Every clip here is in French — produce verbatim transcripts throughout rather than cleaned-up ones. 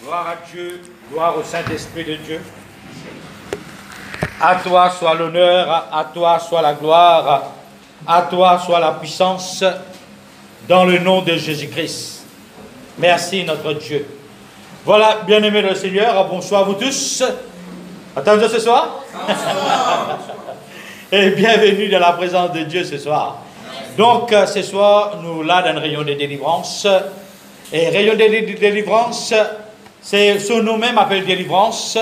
Gloire à Dieu, gloire au Saint-Esprit de Dieu. À toi soit l'honneur, à toi soit la gloire, à toi soit la puissance, dans le nom de Jésus-Christ. Merci notre Dieu. Voilà, bien-aimés le Seigneur, bonsoir à vous tous. Attendez ce soir. Et bienvenue dans la présence de Dieu ce soir. Donc, ce soir, nous là dans un rayon de délivrance. Et rayon de délivrance, c'est son nom même appelle délivrance.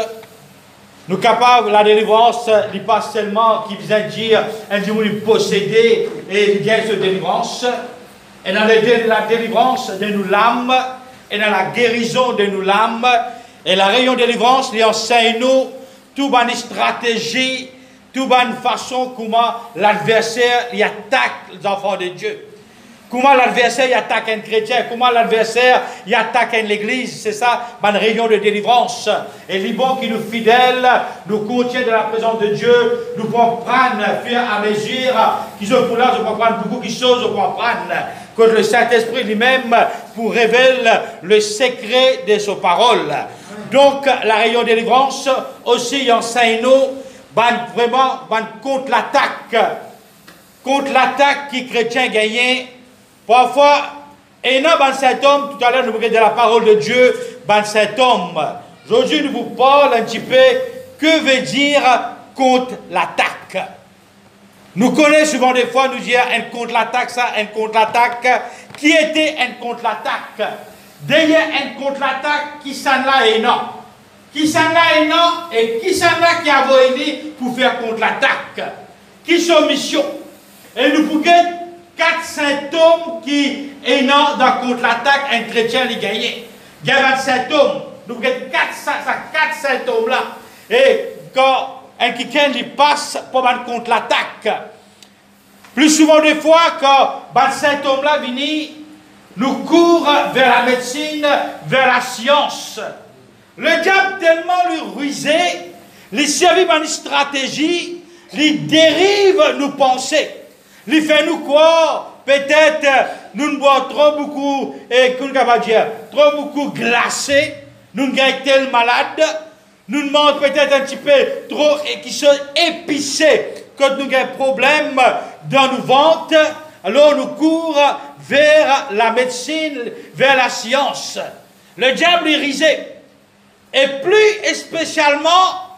Nous capables, la délivrance, il n'est pas seulement qui vient dire, un jour il posséder et il gagne cette délivrance. Et dans la délivrance de nous l'âme, et dans la guérison de nous l'âme, et la rayon de délivrance, il enseigne nous toute une stratégie, toute une façon comment l'adversaire il attaque les enfants de Dieu. Comment l'adversaire il attaque un chrétien, comment l'adversaire il attaque une église, c'est ça, une rayon de délivrance. Et les bons qui nous fidèles, nous contient de la présence de Dieu, nous pouvons prendre, faire à mesure, qui sont pour là, nous pouvons prendre beaucoup de choses, nous pouvons prendre, que le Saint-Esprit lui-même pour révéler le secret de ses paroles. Donc, la rayon de délivrance aussi enseigne nous, vraiment, contre l'attaque, contre l'attaque qui chrétien gagne. Parfois, et non, ben cet homme, tout à l'heure, nous parlions de la parole de Dieu, ben cet homme. Aujourd'hui, nous vous parle un petit peu, que veut dire contre l'attaque. Nous connaissons souvent des fois, nous dire un contre l'attaque, ça, un contre l'attaque. Qui était un contre l'attaque? Derrière un contre l'attaque, qui s'en a et non? Qui s'en a et non? Et qui s'en a qui a voulu pour faire contre l'attaque? Qui sont mission? Et nous pouvons quatre symptômes qui est non dans contre l'attaque, un chrétien les gagné. Il y a vingt symptômes. Nous avons quatre, quatre symptômes là. Et quand un chrétien lui passe pour contre l'attaque, plus souvent des fois, quand ces symptômes là viennent, nous courons vers la médecine, vers la science. Le diable tellement lui rusé, lui servit par une stratégie, lui dérive nos pensées. Il fait nous croire, peut-être, nous ne boivons trop beaucoup, et qu'on va dire, trop beaucoup glacé, nous ne gagnons tel malade, nous ne mangeons peut-être un petit peu trop, et qui sont épicés, quand nous avons un problème dans nos ventres, alors nous courons vers la médecine, vers la science. Le diable est risé. Et plus spécialement,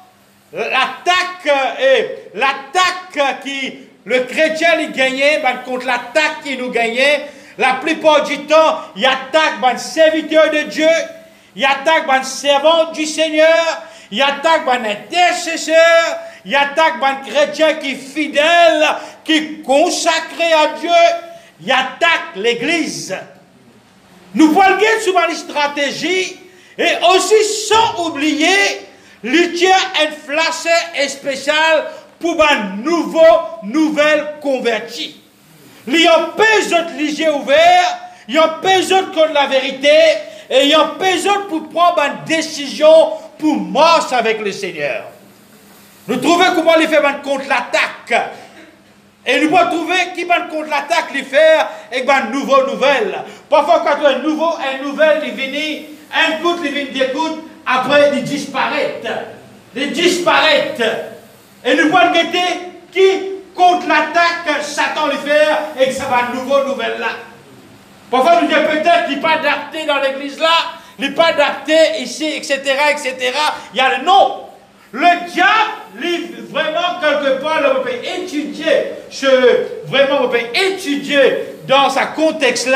l'attaque, et l'attaque qui le chrétien il gagnait, ben, contre l'attaque qui nous gagnait, la plupart du temps, il attaque ben, serviteur de Dieu, il attaque ben, servant du Seigneur, il attaque ben, intercesseur, il attaque ben, chrétien qui est fidèle, qui est consacré à Dieu, il attaque l'Église. Nous pouvons gagner souvent les stratégies, et aussi sans oublier, il tient un flacet spécial pour un nouveau, nouvelle converti. Il y a un peu d'autres les yeux ouverts, il y a un peu d'autres contre la vérité, et il y a un peu d'autres pour prendre une décision pour marcher avec le Seigneur. Nous trouvons comment les faire contre l'attaque. Et nous pouvons trouver qui va contre l'attaque les faire avec une nouvelle nouvelle. Parfois, quand un nouveau, un nouvel, il vient, un coup, il vient d'écoute, après, il disparaît. Il disparaît. Et nous pouvons guetter qui, contre l'attaque, Satan les faire et que ça va une nouvelle nouvelle là. Parfois, nous disons peut-être qu'il n'est pas adapté dans l'église là, il n'est pas adapté ici, et cetera, et cetera. Il y a le non. Le diable, lui, vraiment, quelque part, on peut étudier, ce, vraiment, on peut étudier dans ce contexte-là.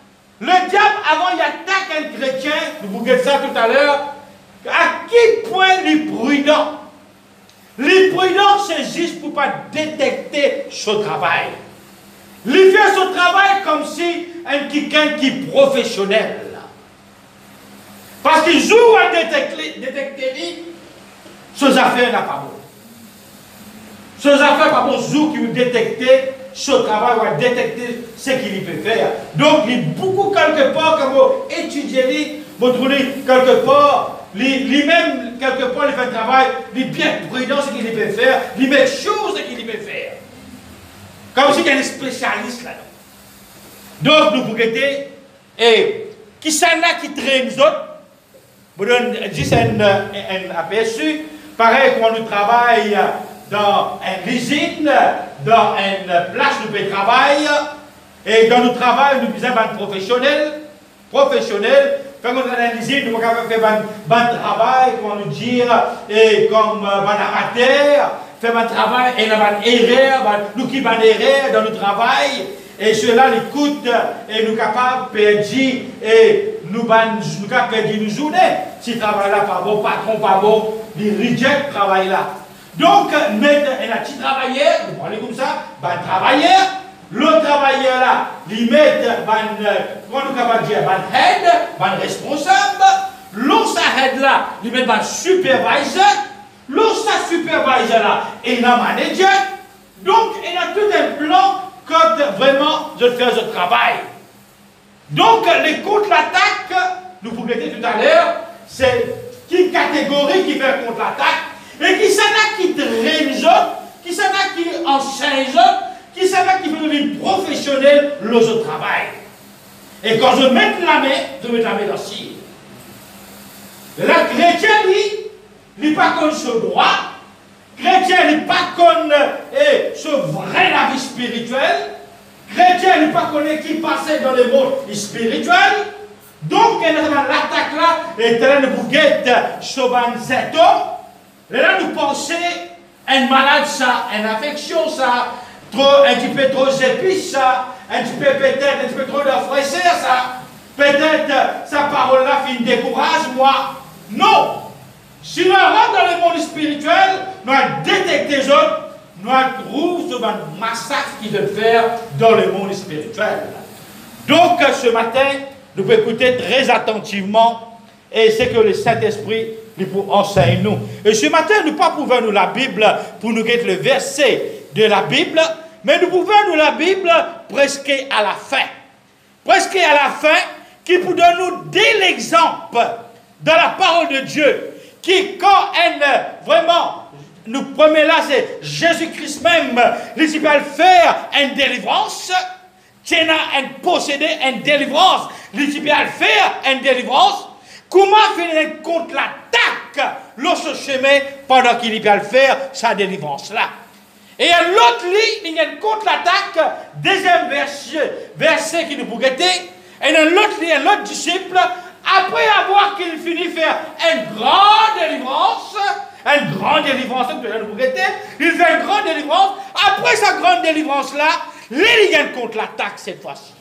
Le diable, avant, il attaque un chrétien, vous vous dites ça tout à l'heure, à qui point il est prudent. L'imprudence, c'est juste pour ne pas détecter son travail. Il fait son travail comme si un quelqu'un qui est professionnel. Parce qu'il joue à détecter, détecter ses affaires n'a pas bon. Ses affaires pas bon, joue qui vous détecter son travail ou à détecter ce qu'il peut faire. Donc, il y a beaucoup quelque part, quand vous étudiez, vous trouvez quelque part, lui-même, quelque part, il fait un travail, il est bien prudent ce qu'il peut faire, il met choses qu'il peut faire. Comme si il y a un spécialiste là-dedans. Donc, nous vous guettez, et qui sont là qui traînent les autres, Vous donne dix un, un aperçu. Pareil, quand nous travaillons dans une usine, dans une place où nous travaillons, et dans notre travail, nous sommes des professionnels, professionnels, quand nous sommes dans l'usine, nous pouvons faire un travail, comment nous dire, et comme un amateur, faire un travail, et nous avons une erreur, nous qui avons une erreur dans notre travail, et cela nous coûte, et nous sommes capables de perdre, et nous sommes capables de perdre une journée. Si le travail là pas bon, patron pas bon, il rejette le travail là. Donc, mettre un petit travailleur, vous parlez comme ça, un travailleur, le travailleur là, il met comment nous capable dire, un head, un responsable, l'autre head là, il met un supervisor, l'autre supervisor là, et un manager. Donc, il y a tout un plan quand vraiment je fais ce travail. Donc, les contre-attaques, nous vous mettez tout à l'heure, c'est une catégorie qui fait contre-attaque, et qui s'en a qui traîne les autres, qui s'en a qui enseigne les autres, qui s'en a qui veut devenir professionnel le travail. Et quand je mets la main, je mets la main dans le ciel. La chrétien, lui, il n'est pas comme ce droit. Chrétien, il n'est pas comme eh, ce vrai la vie spirituelle. Chrétien, il n'est pas comme qui passait dans le monde spirituel. Donc, l'attaque là, est en train de vous guetter sur cet homme. Et là, nous pensons, un malade, ça, une affection, ça, trop, un petit peu trop épice, ça, un petit peu peut-être, un petit peu trop de fraîcheur, ça, peut-être, sa parole-là fait une décourage, moi. Non! Si nous rentrons dans le monde spirituel, nous avons détecté les autres, nous trouvons ce massacre qu'ils veulent faire dans le monde spirituel. Donc, ce matin, nous pouvons écouter très attentivement, et c'est que le Saint-Esprit pour enseigner nous. Et ce matin, nous ne pas pouvons nous la Bible pour nous guetter le verset de la Bible, mais nous pouvons nous la Bible presque à la fin. Presque à la fin, qui pour donner nous dès l'exemple dans la parole de Dieu, qui quand elle vraiment nous promet là, c'est Jésus-Christ même, il va faire une délivrance, tiens à posséder une délivrance, il va faire une délivrance. Comment faire contre l'attaque l'autre chemin pendant qu'il va faire sa délivrance-là? Et à l'autre ligne, il y a une contre-l'attaque, deuxième verset, verset qui nous bouguettait, et dans l'autre ligne, l'autre disciple, après avoir qu'il finit de faire une grande délivrance, une grande délivrance, il fait une grande délivrance, après sa grande délivrance-là, il y a une contre-l'attaque cette fois-ci.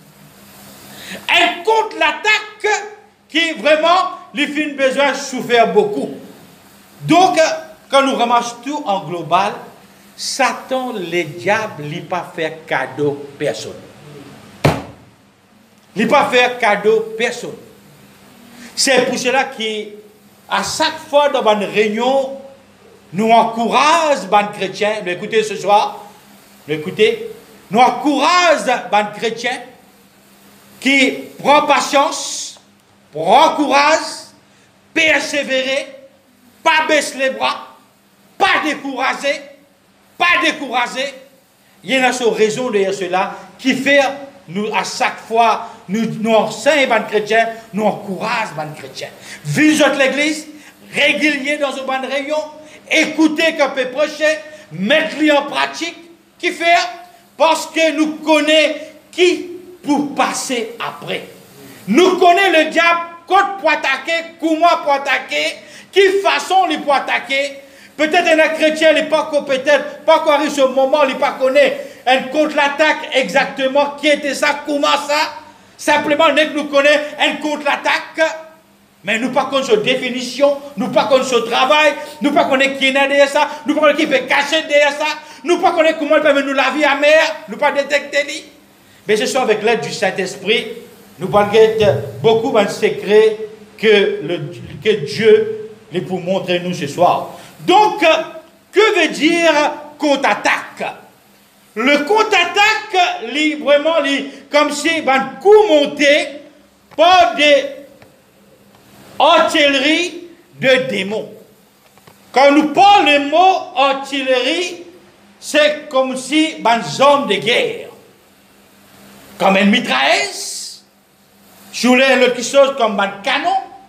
Une contre-l'attaque qui vraiment, les films besoin de souffrir beaucoup. Donc, quand nous ramassons tout en global, Satan, le diable, il n'a pas fait cadeau personne. Il n'a pas fait cadeau personne. C'est pour cela qu'à chaque fois dans une réunion, nous encourageons les chrétiens, nous écoutez ce soir, nous écoutez, nous encourageons les chrétiens qui prennent patience, prends courage, persévérer, pas baisser les bras, pas décourager, pas décourager. Il y a une raison derrière cela qui fait, nous, à chaque fois, nous, nous enseignons les chrétiens, nous encourageons les chrétiens. Visitez l'église, régulier dans une bonne réunion, écoutez qu'on peut prêcher, mettre-les en pratique, qui fait, parce que nous connaissons qui pour passer après. Nous connaissons le diable, quand pour attaquer, comment pour attaquer, quelle façon il peut attaquer. Peut-être un chrétien n'est pas peut-être pas encore arrivé ce moment, il pas connaît un contre-l'attaque exactement qui était ça, comment ça. Simplement, nous connaissons un contre-l'attaque, mais nous pas connaissons sa définition, nous pas connaissons son travail, nous pas connaissons qui est derrière ça, nous pas connaissons qui peut cacher derrière ça, nous pas connaissons comment il peut nous la vie amère, nous pas détecter lui. Mais ce soit avec l'aide du Saint-Esprit, nous parlons beaucoup de secrets que, le, que Dieu les pour montrer nous ce soir. Donc, que veut dire contre-attaque? Le contre-attaque, vraiment, comme si un coup monté par des artilleries de démons. Quand nous parlons le mot artillerie, c'est comme si une zone de guerre. Comme une mitrailleuse, sur quelque chose comme un canon,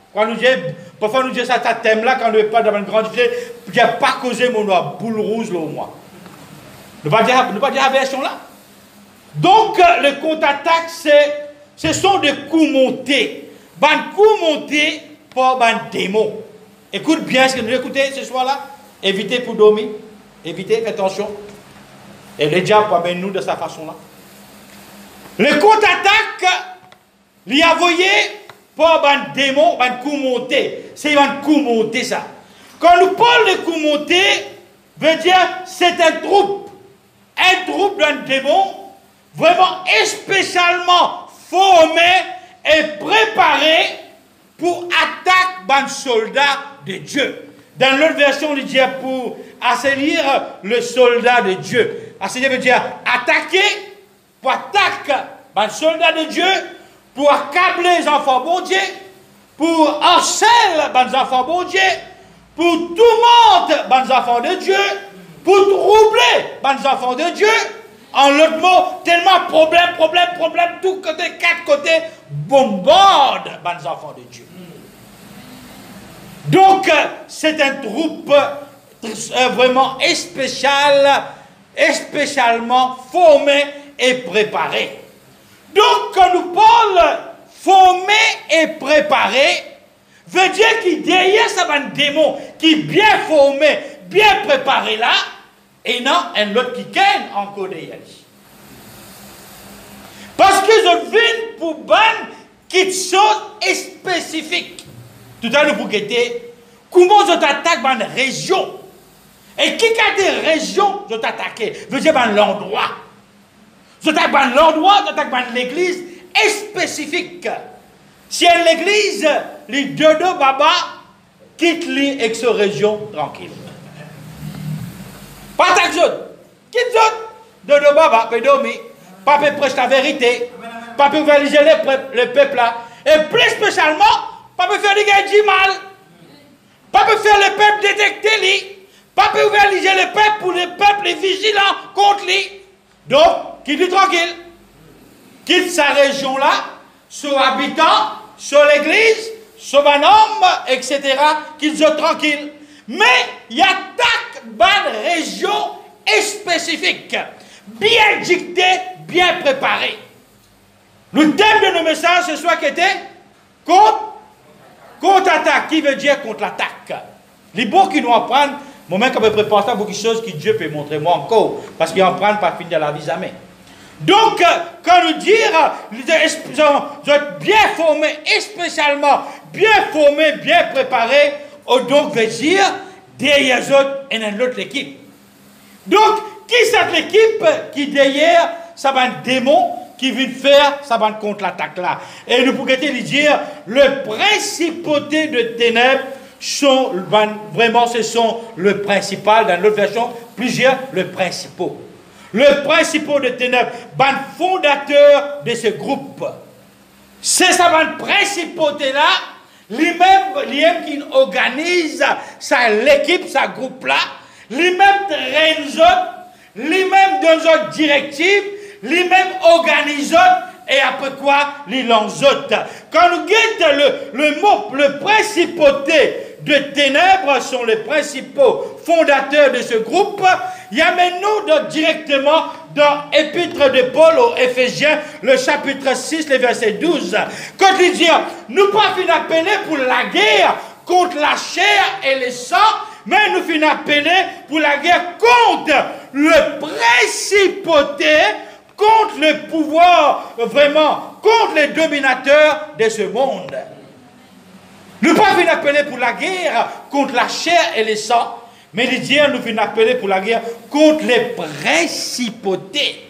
Quand nous disons, parfois nous disons ça, ça thème là, quand nous pas dans une grande difficulté, il n'y a pas causé mon noir, boule rouge là au moins. Ne pas dire, ne pas dire la version là. Donc, le contre-attaque, ce sont des coups montés. Des coups montés par des démons. Écoute bien ce que nous écoutons ce soir-là. Évitez pour dormir. Évitez, faites attention. Et le diable amène nous de cette façon-là. Le contre-attaque, il a envoyé par des démons, des coups montés. C'est un coup monté, ça. Quand nous parlons de coups montés, veut dire c'est un troupe. Un troupe d'un démon vraiment spécialement formé et préparé pour attaquer les soldats de Dieu. Dans l'autre version, il dit pour assaillir le soldat de Dieu. Assaillir veut dire attaquer, pour attaquer les soldats de Dieu, pour accabler les enfants bon Dieu, pour harceler les enfants bon Dieu, pour tourmenter les enfants de Dieu, pour troubler les enfants de Dieu. En l'autre mot, tellement problème, problème, problème, tout côté, quatre côtés, bombardent les enfants de Dieu. Donc, c'est un troupe euh, vraiment spécial, spécialement formé et préparé. Donc, quand nous parlons formé et préparé, veut dire qu'il derrière ça un démon qui est bien formé, bien préparé là, et non un autre qui gagne encore derrière. Parce qu'ils ont vu pour ban qui sont spécifiques. Tout à l'heure, vous guettez, comment ils attaquent dans une région. Et qui a des régions ils attaquent, veut dire dans l'endroit. Ils attaquent dans l'endroit, ils attaquent dans l'église spécifique. Si à l'église, les deux deux baba quittent les ex région tranquille. Pas d'attaque autres. Quitte autres. Deux deux baba, peut dormir. Pas peut prêcher la vérité. Pas peut valiser le peuple là. Et plus spécialement, pas peut faire du mal. Pas peut faire le peuple détecter lui. Pas peut valiser le peuple pour le peuple vigilant contre lui. Donc, quitte lui tranquille. Quitte sa région là, sur habitant, sur l'église, sur un homme, et cetera, qu'ils soient tranquilles. Mais il y a attaque une région spécifique, bien dictée, bien préparée. Le thème de nos messages ce soir qui était contre, contre-attaque, qui veut dire contre l'attaque. Les bons qui nous apprennent, moi-même quand je prépare ça, beaucoup de choses que Dieu peut montrer moi encore, parce qu'ils apprennent pas finir la vie jamais. Donc, quand nous dire, vous êtes bien formés, et spécialement bien formés, bien préparés, donc veut dire, derrière eux, il y a une autre équipe. Donc, qui c'est l'équipe qui derrière, ça va un démon qui vient faire, ça va contre l'attaque là. Et nous pouvons dire, le principauté de ténèbres sont, vraiment, ce sont le principal, dans l'autre version, plusieurs, le principaux. Le principal de ténèbres, le fondateur de ce groupe. C'est ça, le principauté-là, lui-même qui organise l'équipe, sa groupe-là, lui-même traîne lui-même donne une directive, lui-même organise et après quoi, lui lance. Quand nous guettons le, le mot, le principauté de ténèbres sont les principaux fondateurs de ce groupe, il y a nous directement dans l'épître de Paul aux Éphésiens, le chapitre six, le verset douze. Quand il dit, nous pas fin appeler pour la guerre contre la chair et le sang, mais nous fin appeler pour la guerre contre le principauté, contre le pouvoir, vraiment, contre les dominateurs de ce monde. Nous pas fin appeler pour la guerre contre la chair et le sang, mais il dit, nous fin appeler pour la guerre contre les principautés.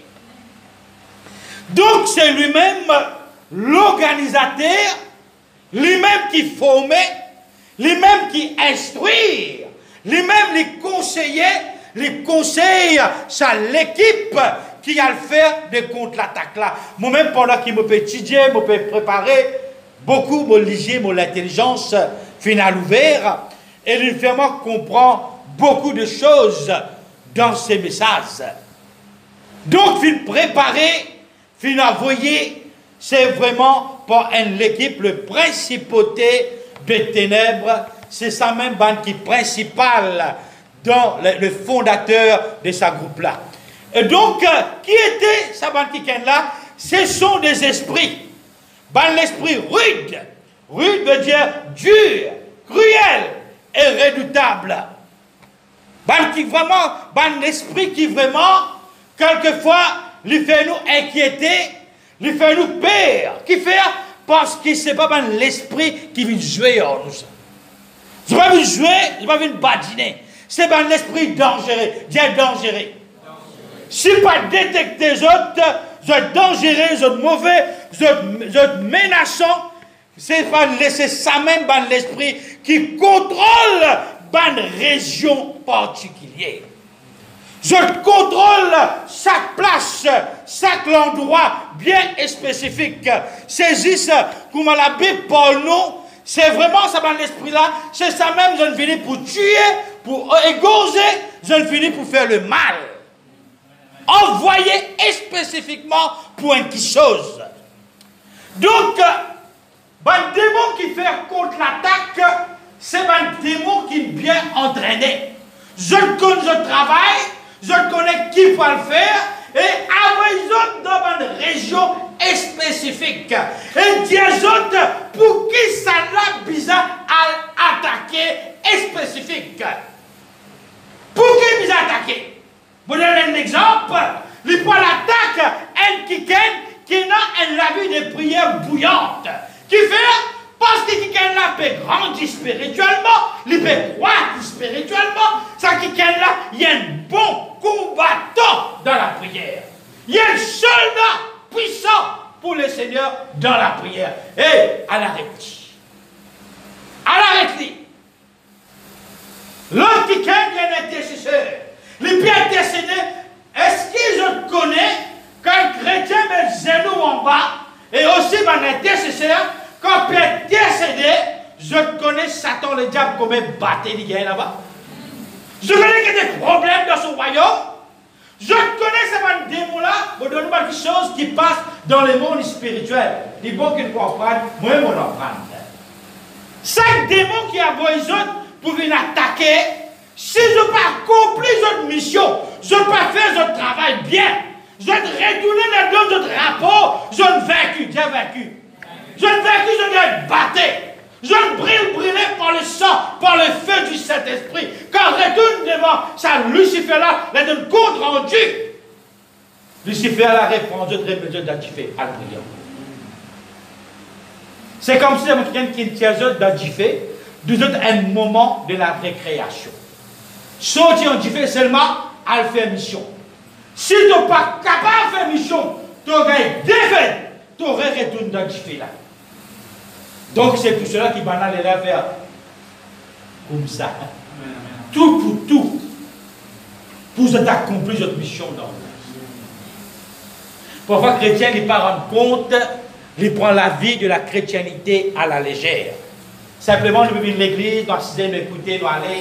Donc c'est lui-même l'organisateur, lui-même qui formait, lui-même qui instruit, lui-même les conseillers, les conseils, c'est l'équipe qui a le faire de contre l'attaque là. Moi-même, pendant qu'il me peut étudier, me peut préparer, beaucoup me liger, mon intelligence finale ouverte, et lui vraiment comprend beaucoup de choses dans ces messages. Donc, il préparer, il envoyer, c'est vraiment pour l'équipe, le principauté des ténèbres, c'est ça même bande qui est principale dans le, le fondateur de ce groupe-là. Et donc, euh, qui était sa bande qui est là? Ce sont des esprits. Ben, l'esprit rude. Rude veut dire dur, cruel et redoutable. Ben, qui vraiment, ben, l'esprit qui vraiment, quelquefois, lui fait nous inquiéter, lui fait nous peur. Qui fait? Parce que ce n'est pas ben, l'esprit qui vient jouer en nous. Je ne vais pas venir jouer, je ne vais pas venir badiner. C'est ben, l'esprit dangereux. Dieu dangereux. Si pas détecter les autres, vous êtes dangereux, vous êtes mauvais, vous êtes, vous êtes menaçants, c'est pas laisser ça même dans l'esprit qui contrôle une région particulière. Je contrôle chaque place, chaque endroit bien et spécifique. Saisissez comme la Bible parle nous, c'est vraiment ça dans l'esprit-là, c'est ça même, je ne finis pour tuer, pour égorger, je ne finis pour faire le mal. Envoyé spécifiquement pour une chose. Donc, un démon qui fait contre l'attaque, c'est un démon qui est bien entraîné. Je connais le travail, je connais qui va le faire, et avec dans une région spécifique. Et des autres, pour qui ça l'a bizarre à attaquer spécifique. Pour qui bizarre attaquer? Vous donner un exemple, il prend l'attaque, un qui qui a la vie de prière bouillante. Qui fait, parce que qui là peut grandir spirituellement, il peut croître spirituellement, ça qui là, il y a un bon combattant dans la prière. Il y a un soldat puissant pour le Seigneur dans la prière. Et à l'arrêt. À l'arrêt. L'autre qui a un intercesseur. Les pieds intercédés, est-ce que je connais qu'un chrétien met le genou en bas et aussi mon intercesseur, quand peut intercéder, je connais Satan le diable comment battre les gars là-bas. Je connais qu'il y a des problèmes dans son royaume. Je connais ces démons-là, vous donnez quelque chose qui passe dans le monde spirituel. Les bons qui ne comprennent, moi, je m'en apprendre. Chaque démon qui a besoin pour venir attaquer, si je n'ai pas accompli votre mission, je n'ai pas fait votre travail bien, je vais retourner dans d'autres rapports, je ne vaincu, Dieu vaincu. Je ne vaincu, je ne battu. Je ne brille, brûlé par le sang, par le feu du Saint-Esprit. Quand retourne devant ça, Lucifer-là, il donne compte rendu. Lucifer a répondu très besoin d'activer à prière. C'est comme si quelqu'un qui tient d'activer, nous donne un moment de la récréation. Sortir en fait seulement à faire mission. Si tu n'es pas capable de faire mission, tu aurais défait, tu aurais retourné dans le là. Donc c'est pour cela qu'il va aller là faire comme ça. Tout pour tout. Pour accomplir votre mission dans le monde. Parfois, les chrétiens ne pas rendre compte, ils prennent la vie de la chrétienté à la légère. Simplement, nous vivons l'église, nous assistons, nous écoutons, nous allons.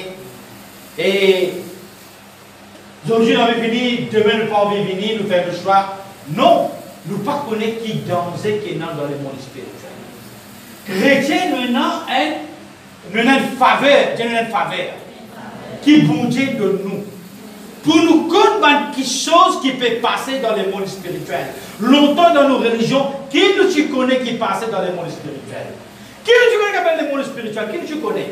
Et aujourd'hui, nous avons fini, demain, nous pas envie de venir, nous faire le choix. Non, nous ne pas connaître qui danger qui est dans le monde spirituel. Chrétien, nous avons une faveur, Dieu nous a une faveur, qui bon Dieu de nous. Pour nous connaître quelque chose qui peut passer dans le monde spirituel. Longtemps dans nos religions, qui nous tu connais qui passait dans le monde spirituel? Qui nous tu connais qui appelle le monde spirituel? Qui nous tu connais?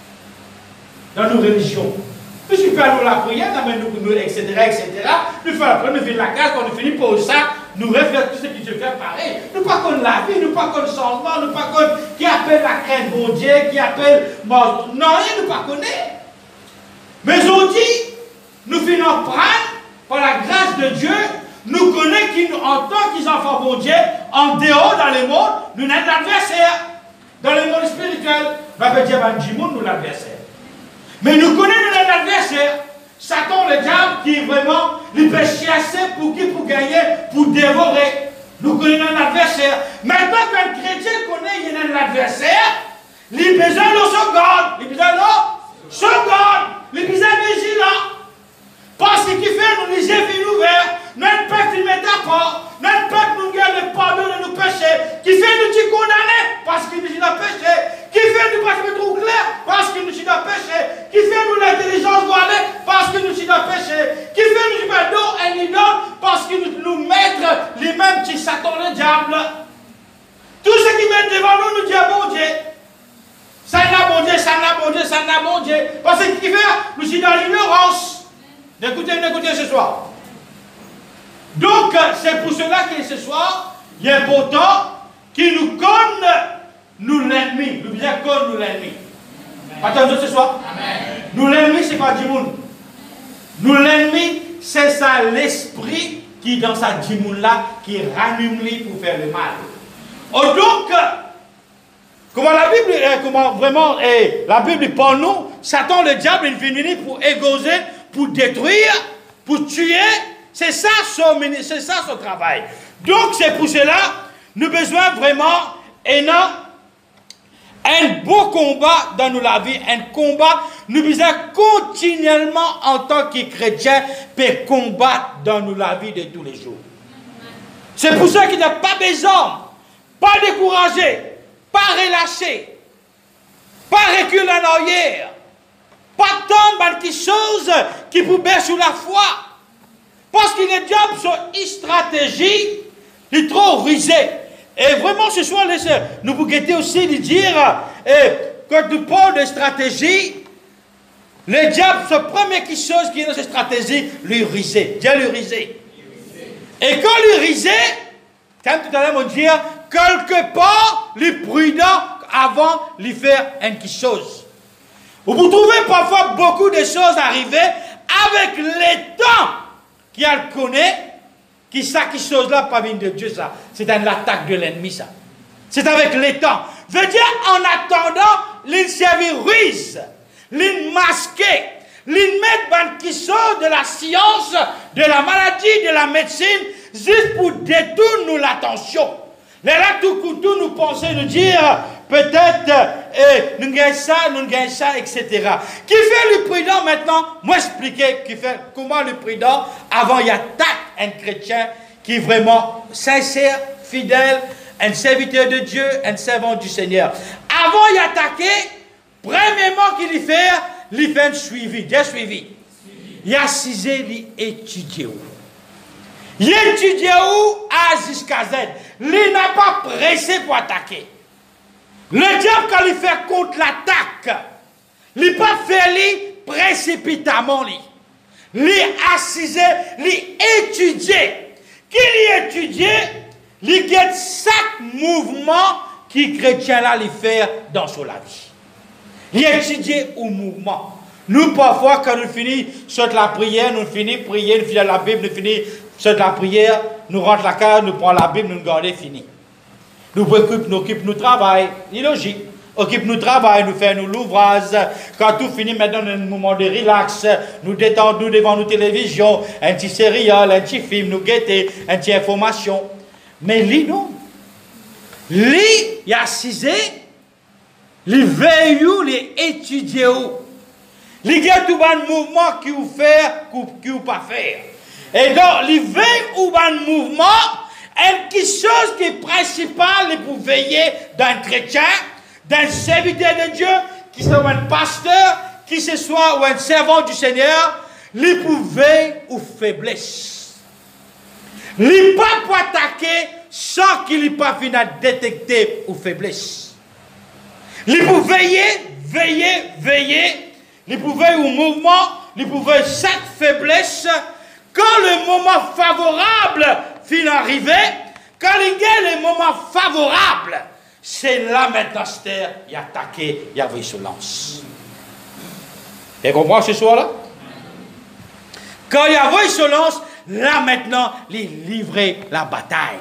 Dans nos religions. Nous tu peux aller à la prière, nous, et cetera, et cetera. Nous faisons la prière, nous finissons la case, quand nous finissons pour ça, nous refaisons tout ce qui se fait pareil. Nous pas connaissons la vie, nous pas connaissons le changement, nous pas connaissons qui appelle la crainte bon Dieu, qui appelle mort. Non, nous pas connaissons. Mais aujourd'hui, nous finissons prendre, par la grâce de Dieu, nous connaissons en tant qu'enfants bon Dieu, en dehors dans le monde, nous sommes l'adversaire. Dans le monde spirituel, nous avons dit à nous l'adversaire. Mais nous connaissons notre adversaire, Satan le diable, qui vraiment, il peut chasser pour qui, pour gagner, pour dévorer. Nous connaissons notre adversaire. Maintenant qu'un chrétien connaît qu'il y a un adversaire, il a besoin de se garde. Il a besoin de se garde. Il a besoin de vigilant. Parce qu'il fait nous les yeux ouverts, notre peuple il met à part, notre peuple nous garde le pardon de nos péchés, qui fait nous condamner parce qu'il dit nos péchés, qui fait nous passer ça n'a bon Dieu. Parce que qui fait, nous sommes dans l'ignorance. Écoutez, écoutez ce soir. Donc, c'est pour cela que ce soir, il est important qu'il nous connaisse, nous l'ennemi. Nous bien connaissons nous l'ennemi. Attendez ce soir. Amen. Nous l'ennemi, c'est pas du monde. Nous l'ennemi, c'est ça l'esprit qui dans sa djimoun là, qui ranime lui pour faire le mal. Oh, donc, comment la Bible, comment vraiment, eh, la Bible pour nous, Satan le diable, il vient pour égauser, pour détruire, pour tuer. C'est ça son, c'est ça son travail. Donc c'est pour cela, nous avons besoin vraiment d'un un beau combat dans nos la vie, un combat, nous devons continuellement en tant que chrétiens, pour combattre dans nos la vie de tous les jours. C'est pour ça qu'il n'y a pas besoin, pas décourager, pas relâcher, pas reculer en arrière, pas attendre quelque chose qui peut baisser sur la foi. Parce que les diables sont une stratégie, ils sont trop rusés. Et vraiment, ce soir, nous vous guettez aussi de dire, eh, quand nous parlons de stratégie, les diables, c'est la première chose qui est dans cette stratégie, lui ruser. Dieu lui ruser. Et quand lui ruser, comme tout à l'heure, on dit, quelque part, les prudent avant de lui faire une chose. Vous trouvez parfois beaucoup de choses arriver avec le temps qui a le connaît, qui ça, qui chose-là, pas venir de Dieu, ça. C'est une attaque de l'ennemi, ça. C'est avec le temps. Veut dire, en attendant, l'il servir ruse, l'il masquer, l'il mettre qui sort de la science, de la maladie, de la médecine, juste pour détourner nous l'attention. Mais là, tout coup, tout nous penser, nous dire, peut-être, eh, nous gagnons ça, nous gagnons ça, et cetera. Qui fait le prudent maintenant? Moi, expliquer qui fait, comment le prudent, avant, il attaque un chrétien qui est vraiment sincère, fidèle, un serviteur de Dieu, un servant du Seigneur. Avant, il attaquait, premièrement, qu'il y fait, il fait un suivi, des suivi. Il a cisé, il étudie où. Il étudie où A jusqu'à Z. Il n'a pas pressé pour attaquer. Le diable, quand il fait contre l'attaque, il n'a pas fait lui précipitamment. Il a assisé, il étudié. Qu'il étudie, il guette chaque mouvement qui chrétien là il fait dans son vie. Il étudie au mouvement. Nous, parfois, quand nous finissons sur la prière, nous finissons prier, nous finissons la Bible, nous finissons sur la prière, nous rentrons la case, nous prenons la Bible, nous gardons, fini. Nous occupons, nous occupons, nous travaillons, c'est logique. Occupons, nous travaillons, nous faisons l'ouvrage. Quand tout finit, maintenant, un moment de relax, nous détendons devant nos télévisions, un petit céréal, un petit film, nous guetter, un petit information. Mais lui, non. Lui, il a assisé, il veille, il étudie où. Il y a tout un mouvement qui vous fait, qui vous pas faire. Et donc, il veille ou un mouvement, quelque chose qui est principal pour veiller d'un chrétien, d'un serviteur de Dieu, qui soit un pasteur, qui ce soit ou un servant du Seigneur, il peut veiller aux faiblesses. Il ne peut pas attaquer sans qu'il n'ait pas fini à détecter aux faiblesses. Il peut veiller, veiller, veiller. Il pouvait au mouvement, il pouvait chaque faiblesse. Quand le moment favorable finit d'arriver, quand il y a le moment favorable, c'est là maintenant, c'est il a attaqué, il y avait violence. Et comprenez ce soir-là? Quand il y avait violence, là maintenant, il livrait la bataille.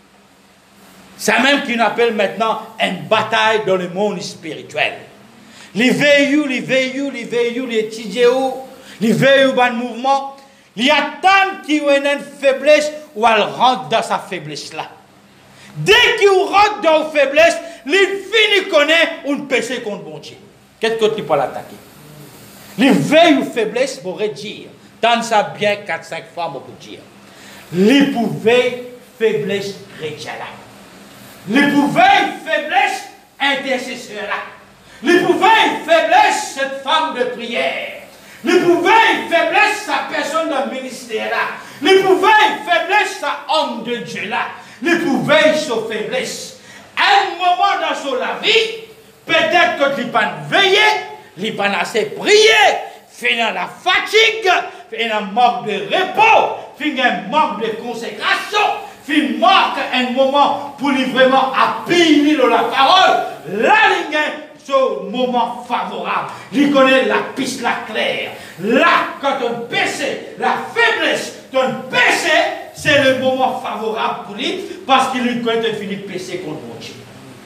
C'est même qu'on appelle maintenant une bataille dans le monde spirituel. Les veillous, les veillous, les veillous, les étudiants, les veillous dans le mouvement, il y a tant qui ont une faiblesse où elle rentre dans sa faiblesse-là. Dès qu'il rentre dans la faiblesse, il finit connaître un péché contre bon Dieu. Qu'est-ce que tu peux l'attaquer? Les veillous faiblesse, pourrait dire, tant ça bien quatre cinq fois, on peut dire. Les pouvaient faiblesse chrétienne-là. Les pouvaient faiblesse intercesseur-là. Les pouvaient faiblesse cette femme de prière. Les pouvaient faiblesse sa personne de ministère là. Les pouvaient faiblesse sa homme de Dieu là. Les pouvaient sa faiblesse. À un moment dans son vie, peut-être que tu pas veillé, il pas assez prier, finir la fatigue, finir un manque de repos, finir un manque de consécration, finir manque un moment pour lui vraiment appuyer dans la parole, là, il y a ce moment favorable. Il connaît la piste, la claire. Là, quand on péché, la faiblesse, ton péché, c'est le moment favorable pour lui, parce qu'il connaît fini péché contre mon Dieu.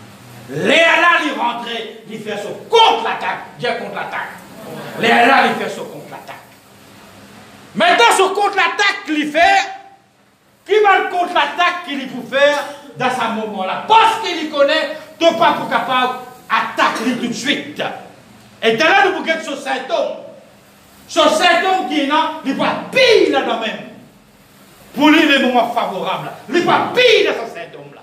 Léa il rentrait, il fait son contre-attaque. Dieu contre-attaque. Léa il fait son contre-attaque. Maintenant, son contre-attaque qu'il fait, qui va le contre-attaque qu'il peut faire dans ce moment-là? Parce qu'il connaît, tu n'es pas capable d'attaquer tout de suite. Et là, nous pouvons ce symptôme. Ce symptôme qui est là, il va pire là-dedans même. Pour lui, les moments favorables. Il va pire dans ce symptôme-là.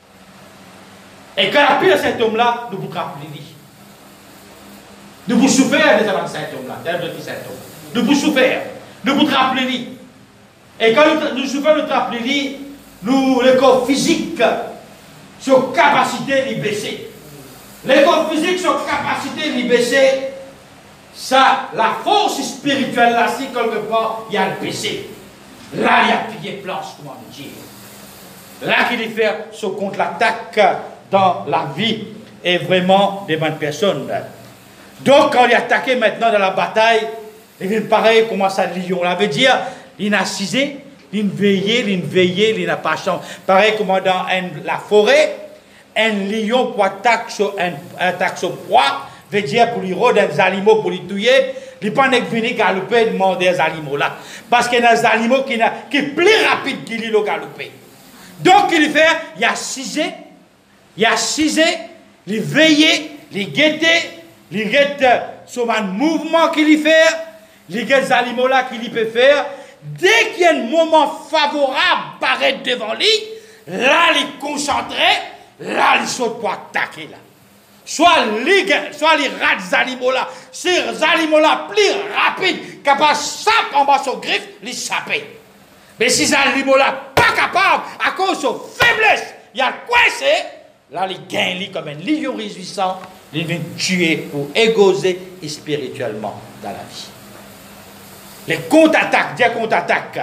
Et quand il y a pire cet homme-là, nous pouvons rappeler. Nous pouvons souffrir de cet homme-là, d'un petit symptôme. Nous pouvons souffrir. Nous pouvons rappeler. Et quand nous, nous souffrons de rappeler, nous, le corps physique, sur capacité de baisser. Le corps physique, sur capacité de baisser, ça, la force spirituelle, là, si quelque part, il y a le baisser. Là, il y a plié place, comment dire. Là, qu'il fait ce contre-l'attaque dans la vie et vraiment des bonnes personnes. Donc, quand il est attaqué maintenant dans la bataille, il vient pareil, comment ça, lion. Ça veut dire, il n'a cisé, il n'a veillé, il n'a veillé, il n'a pas chance. Pareil, comme dans un, la forêt, un lion pour attaquer sur un, attaque sur proie, veut dire pour lui rôder des animaux, pour lui tuer, il n'est pas venu galoper demander des animaux là. Parce qu'il y a des animaux qui sont plus rapides qu'il le galoper. Donc, il fait, il a cisé, il a cisé, il veillé, il guetté, il guette sur un mouvement qu'il fait, il guette les animaux là qu'il peut faire. Dès qu'il y a un moment favorable paraît devant lui, là, il est concentré, là, il saute pour attaquer là. Soit les, soit les rats des animaux là, ces animaux là plus rapides, capables de saper en bas son griffe, les saper. Mais si ces animaux là pas capables, à cause de sa faiblesse, il y a quoi c'est, là, il gagne comme un lion réjouissant, il vient tuer pour égoser spirituellement dans la vie. Les contre-attaques, dis contre-attaques.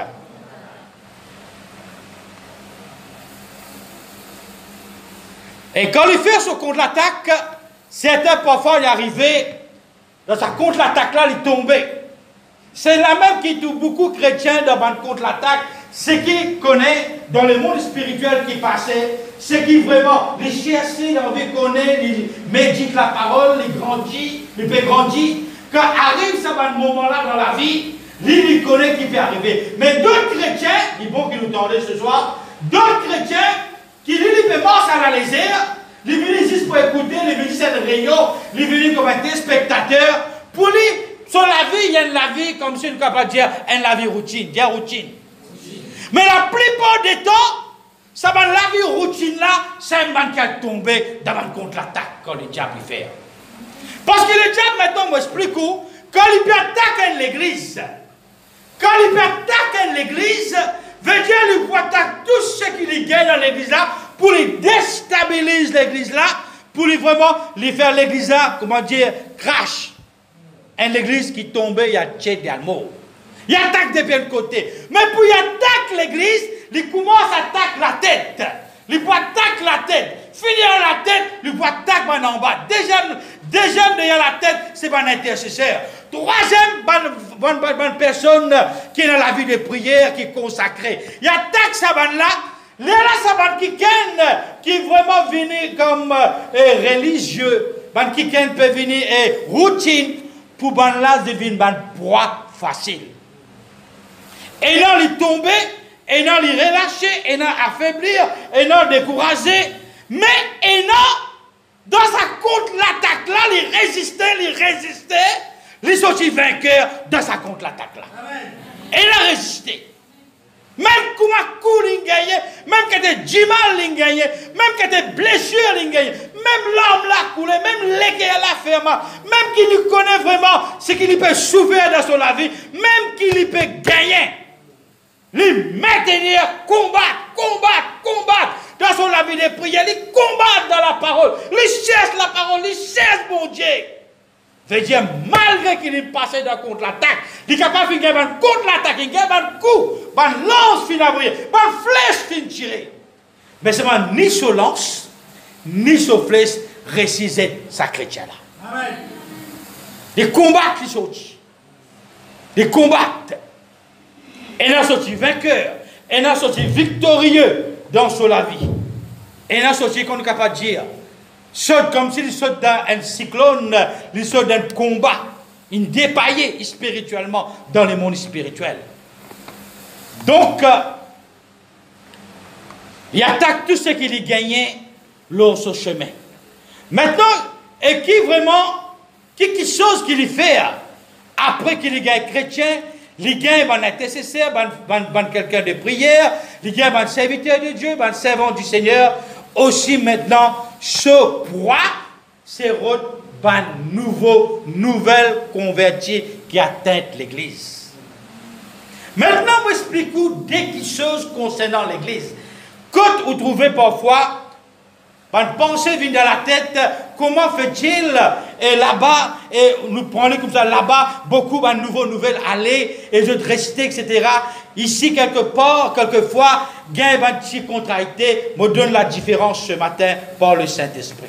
Et quand il fait ce contre-attaque, certains parfois y arrivaient, dans sa contre-attaque-là, il tombait. C'est la même qui touche beaucoup de chrétiens dans une contre-attaque, ce qui connaît dans le monde spirituel qui passait, ce qui vraiment les chercher, l'envie connaît, il médite la parole, il grandit, il peut grandir. Quand arrive ce moment-là dans la vie, lui, il connaît qui peut arriver. Mais d'autres chrétiens, il est bon qu'ils nous tendaient ce soir, d'autres chrétiens, qui lui, il peut marcher à la légère, il est venu juste pour écouter, il est venu cette réunion, il est venu comme un téléspectateur. Pour lui, sur la vie, il y a une la vie, comme si on est capable de dire, une la vie routine, dire routine. Mais la plupart des temps, ça va la vie routine là, c'est un man qui a tombé dans une contre-attaque quand le diable peut faire. Parce que le diable, maintenant, m'explique où, quand il peut attaquer l'église, quand il peut attaquer l'église, veut dire qu'il peut attaquer tout ce qu'il gagne dans l'église là, pour lui déstabiliser l'église là, pour lui vraiment lui faire l'église là, comment dire, crash. Une église qui tombait, il y a tchè d'également. Il attaque de bien côté. Mais pour y attaquer l'église, il commence à attaquer la tête. Il peut attaquer la tête. Finir la tête, il peut attaquer en bas. Deuxième, deuxième derrière la tête, c'est un intercesseur. Troisième, bonne, bonne, bonne, bonne personne qui est dans la vie de prière, qui est consacrée. Il attaque sa bande là. Il y a là sa bande qui qui est vraiment venu comme euh, religieux. Bande qui peut venir et routine pour bande là devient une proie facile. Et non, il tomber, et non, il relâcher, et non, affaiblir, et non, décourager. Mais, et non, dans sa contre-l'attaque là, il résistait, il résistait, il sortit vainqueur dans sa contre-l'attaque là. Et il a résisté. Même coup il gagnait, même que des djimals il gagnait, même que des blessures il gagnait, même l'âme l'a coulé, même l'éguerre l'a fermé, même qu'il connaît vraiment ce qu'il peut souffrir dans son vie, même qu'il peut gagner. Il maintenir, combattre, combattre, combattre dans son vie de prière, il combat dans la parole, il cherche la parole, il cherche mon Dieu. veut dire, malgré qu'il est passé d'un contre-l'attaque, il est capable de faire un contre-l'attaque, il a un coup, une lance fin à briller, une flèche fin tirée. Mais c'est ni sur lance, ni sur flèche, récisé sa chrétien-là. Amen. Ils combattent les choses. Ils combattent. Et ils sont sortis vainqueurs. Et ils sont sortis victorieux dans la vie. Et ils sont sortis, qu'on est capable de dire, saute comme s'ils sautent dans un cyclone, ils sautent dans un combat. Ils dépaillent spirituellement dans le monde spirituel. Donc, euh, il attaque tout ce qu'il a gagné lors de ce chemin. Maintenant, et qui vraiment, qui qui chose qu'il fait après qu'il est gagné chrétien, il gagne un intercesseur, un quelqu'un de prière, il gagne un serviteur de Dieu, un servant du Seigneur. Aussi maintenant, ce poids, c'est un nouveau, nouvelle converti qui atteint l'Église. Maintenant, je vous explique des choses concernant l'Église. Quand vous trouvez parfois, une pensée vient dans la tête, comment fait-il, et là-bas, et nous prenons comme ça, là-bas, beaucoup de nouvelles nouvelles aller, et je rester, et cetera. Ici, quelque part, quelquefois, il y a une petite contrariété, me donne la différence ce matin par le Saint-Esprit.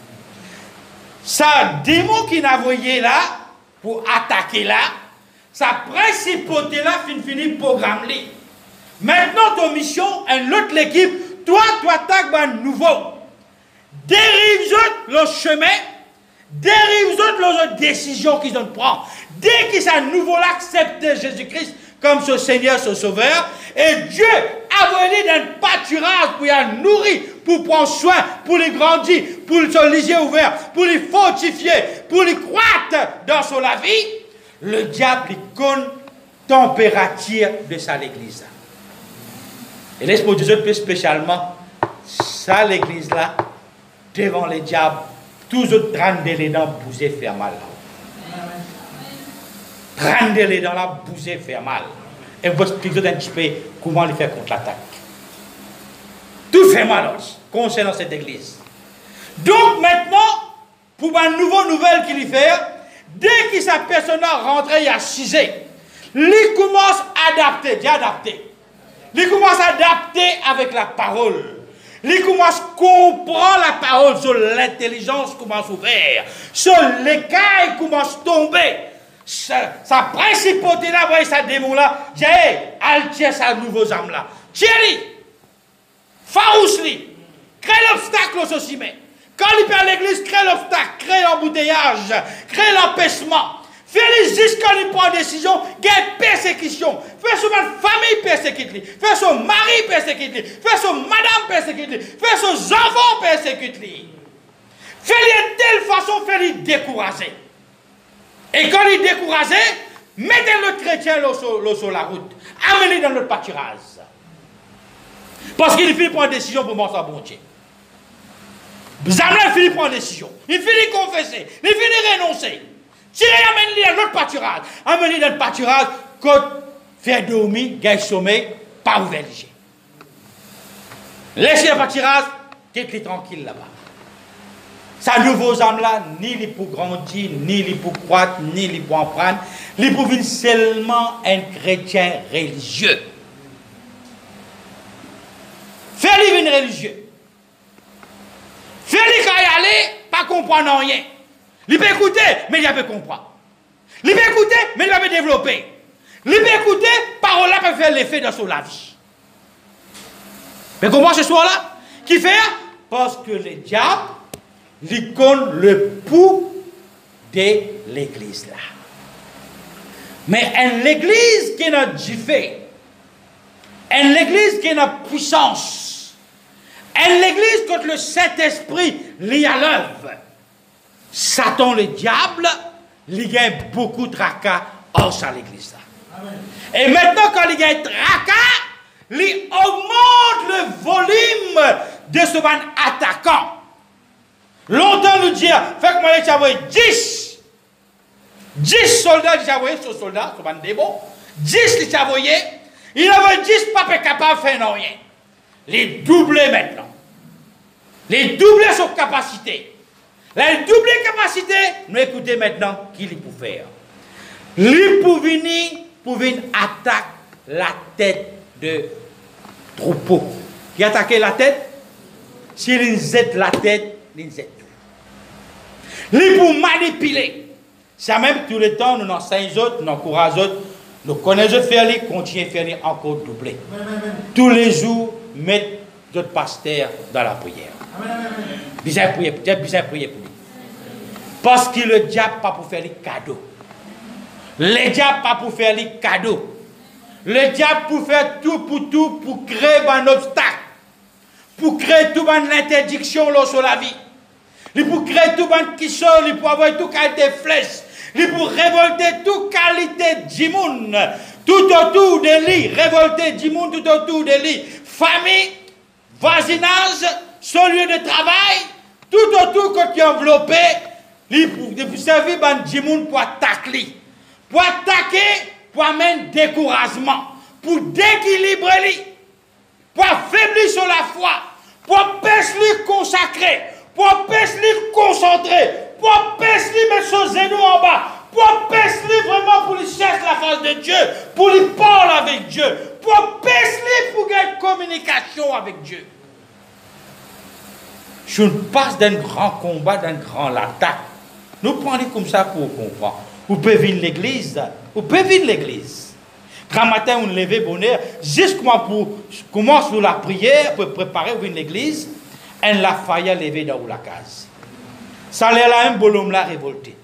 Ça, démon qui n'a voyé là, pour attaquer là, sa principauté là, fin fini programme. Maintenant, ton mission, une autre équipe, toi, tu attaques un nouveau. Dérive le chemin, dérive les décisions qu'ils ont pris. Dès qu'ils ont nouveau accepté Jésus-Christ comme son Seigneur, son Sauveur, et Dieu a volé d'un pâturage pour les nourrir, pour prendre soin, pour les grandir, pour les yeux ouverts, pour les fortifier, pour les croître dans son la vie, le diable il connaît température de sa l'église. Et l'Esprit de Dieu peut spécialement ça l'église là, devant les diables, tous autres trente les dents, bouser, faire mal. trente les dents là, bouser, faire mal. Et vous expliquez un petit peu comment les faire contre l'attaque. Tout fait mal concernant cette église. Donc maintenant, pour une nouvelle nouvelle qu'il fait, dès qu'il sa personne rentré il y a six ans, il commence à adapter, d'adapter. Il commence à adapter avec la parole. Il commence à comprendre la parole, sur l'intelligence commence à ouvrir, sur l'écaille commence à tomber. Sa, sa principauté là, voyez sa démon là, j'ai elle tient sa nouveau âme là. Tiens-lui, farouche-lui, crée l'obstacle au sommet. Quand il perd l'église, crée l'obstacle, crée l'embouteillage, crée l'empêchement. Fais-le jusqu'à il prend décision, il y a une persécution. Fais son famille persécute-lui. Fais son mari persécute-lui. Fais son madame persécute-lui. Fais son enfant persécute-lui. Fais-le de telle façon, fais-le décourager. Et quand il est découragé, mettez le chrétien sur la route. Amenez-le dans notre pâturage. Parce qu'il finit prendre une décision pour manger à bon Dieu. Zamla finit prendre une décision. Il finit confesser. Il finit renoncer. Tirez, amène-le dans notre pâturage. Amenez-le dans le pâturage. Quand faire dormir, gagner sommeil, pas ouvert léger. Laissez le pâturage, quitte-le tranquille là-bas. Sa nouveau âme là, ni les pour grandir, ni les pour croître, ni les pour en prendre. Il pour venir seulement un chrétien religieux. Fais-le venir religieux. Fais-le quand il aller, pas comprendre rien. Il peut écouter, mais il peut comprendre. Il peut écouter, mais il va développer. Il peut écouter, parole là peut faire l'effet dans son vie. Mais comment ce soir-là? Qui fait? Parce que le diable, il connaît le pouls de l'église là. Mais une église qui n'a pas fait, une église qui n'a pas puissance, une église contre le Saint-Esprit lié à l'œuvre, Satan le diable, il gagne beaucoup de tracas hors sur l'église là. Amen. Et maintenant quand il gagne tracas, il augmente le volume de ce ban attaquant. Longtemps nous dire, fait que moi j'ai envoyé dix. dix soldats, j'ai envoyé ce soldat, ce ban démon. dix les envoyé. Il avait dix pas capable de faire rien. Les doubler maintenant. Les doubler sur capacité. La double capacité, nous écoutez maintenant qui il peut faire. Lui pour venir, pour venir attaquer la tête de troupeau. Qui attaque la tête? S'il zette la tête, il zette tout. Lui pour manipuler. Ça même tout le temps, nous enseignons les autres, nous encourageons les autres, nous connaissons faire, continuons à faire encore doubler. Tous les jours, mettre d'autres pasteurs dans la prière. Bien prier, bien prier pour lui. Parce que le diable pas pour faire les cadeaux. Le diable pas pour faire les cadeaux. Le diable pour faire tout pour tout, pour créer un obstacle. Pour créer tout une interdiction sur la vie. Il pour créer tout une question, il pour avoir toute qualité flèche. Il pour révolter toute qualité d'immun. Tout autour de lui. Révolter d'immun tout autour de lui. Famille, voisinage, son lieu de travail. Tout autour quand il est enveloppé. Il pour servir un d'immun pour attaquer. Pour attaquer, pour amener découragement. Pour dééquilibrer lui. Pour affaiblir sur la foi. Pour empêcher lui consacrer. Pour empêcher lui concentrer. Pour empêcher lui mettre son genou en bas. Pour empêcher lui vraiment pour lui chercher la face de Dieu. Pour lui parler avec Dieu. Pour empêcher lui pour gagner communication avec Dieu. Je passe d'un grand combat, d'un grand attaque. Nous prenons comme ça pour comprendre. Vous pouvez venir l'église. Vous pouvez venir l'église. Quand matin, on levez bonheur. Juste comment pour commencer sur la prière, pour préparer pour l'église. Elle l'a failli lever dans la case. Ça l'air là un bonhomme là révolté.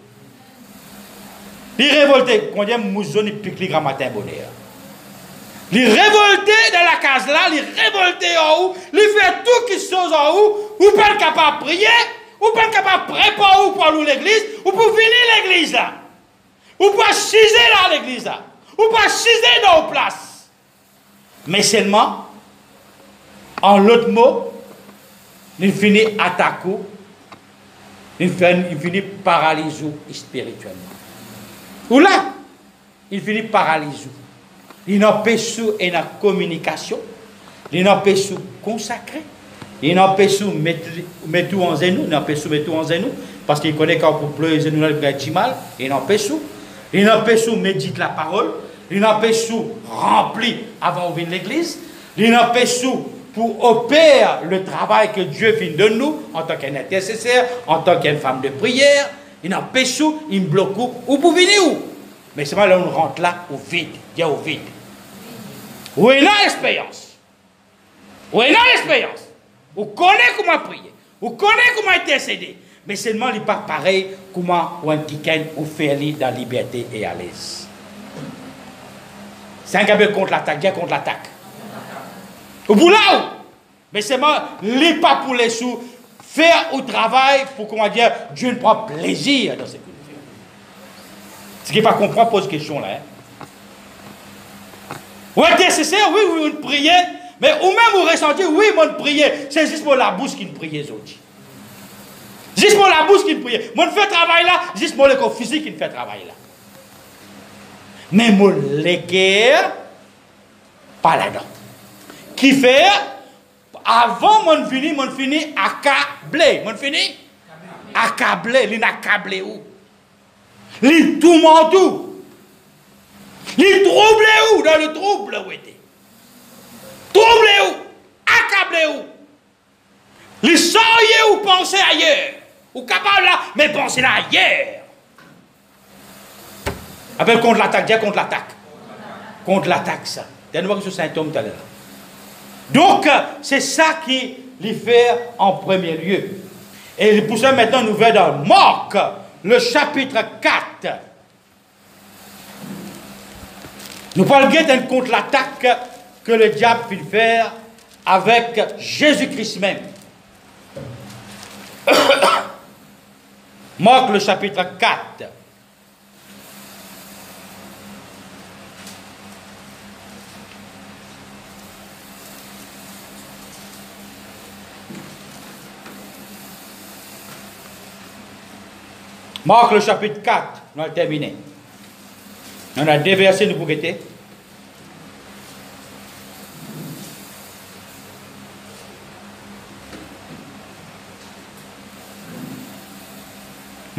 Il révolté. Quand il y a un mouzon, il pique le grand matin bonheur. Il révolté dans la case là, il révolté en haut, il fait tout qui se chose en haut, ou pas capable de prier, ou pas capable de préparer ou pour aller l'église, ou pour venir l'église là. Ou pour chiser là l'église là. Ou pas chiser dans la place. Mais seulement, en l'autre mot, il finit attaquer, il finit paralyser spirituellement. Ou là, il finit paralyser. Il n'empêche une communication, il n'empêche consacrer, il n'empêche mettre tout en zénou, il n'empêche mettre tout en zénou, parce qu'il connaît quand pour pleurer zénou, il a mal, il n'empêche il n'empêche méditer la parole, il n'empêche remplir avant de l'église, il n'empêche pour opérer le travail que Dieu fait de nous en tant qu'intercesseur, en tant qu'une femme de prière, il n'empêche il bloque ou pour venir où. Mais c'est là on rentre là au vide, il y a au vide. Où est l'expérience? Où est l'expérience? Vous connaissez comment prier, vous connaissez comment intercéder, mais seulement il n'est pas pareil comment on quitte ou faire dans la liberté et à l'aise. C'est un gars contre l'attaque, Dieu contre l'attaque. Au bout là, mais seulement il n'est pas pour les sous, faire au travail pour comment dire, Dieu ne prend plaisir dans ce qu'il fait. Ce qui n'est pas comprend pose question là. Hein. Ou intercesseur, oui, oui, on priait, mais ou même vous ressentez, oui, mon prière, c'est juste pour la bouche qui ne prie les autres. Juste pour la bouche qui ne prie. Mon fait travail là, juste pour le corps physique qui ne fait travail là. Mais mon léguer, pas là-dedans. Qui fait, avant mon fini, mon fini accablé. Mon fini accablé, il n'a accablé où? Il tourmente où? Il trouble où? Dans le trouble où était? Trouble où? Accablé où? Il sort où penser ailleurs? Ou capable là, mais penser là ailleurs. Appelle contre l'attaque, dis contre l'attaque. Contre l'attaque, ça. Tu vois que ce symptôme tout à l'heure. Donc, c'est ça qui les fait en premier lieu. Et pour ça, maintenant, nous venons dans Marc, le chapitre quatre. Nous parlons de contre l'attaque que le diable peut faire avec Jésus-Christ même. Marc, le chapitre quatre. Marc le chapitre quatre, nous allons terminer. On a deux versets, nous pouvons guetter.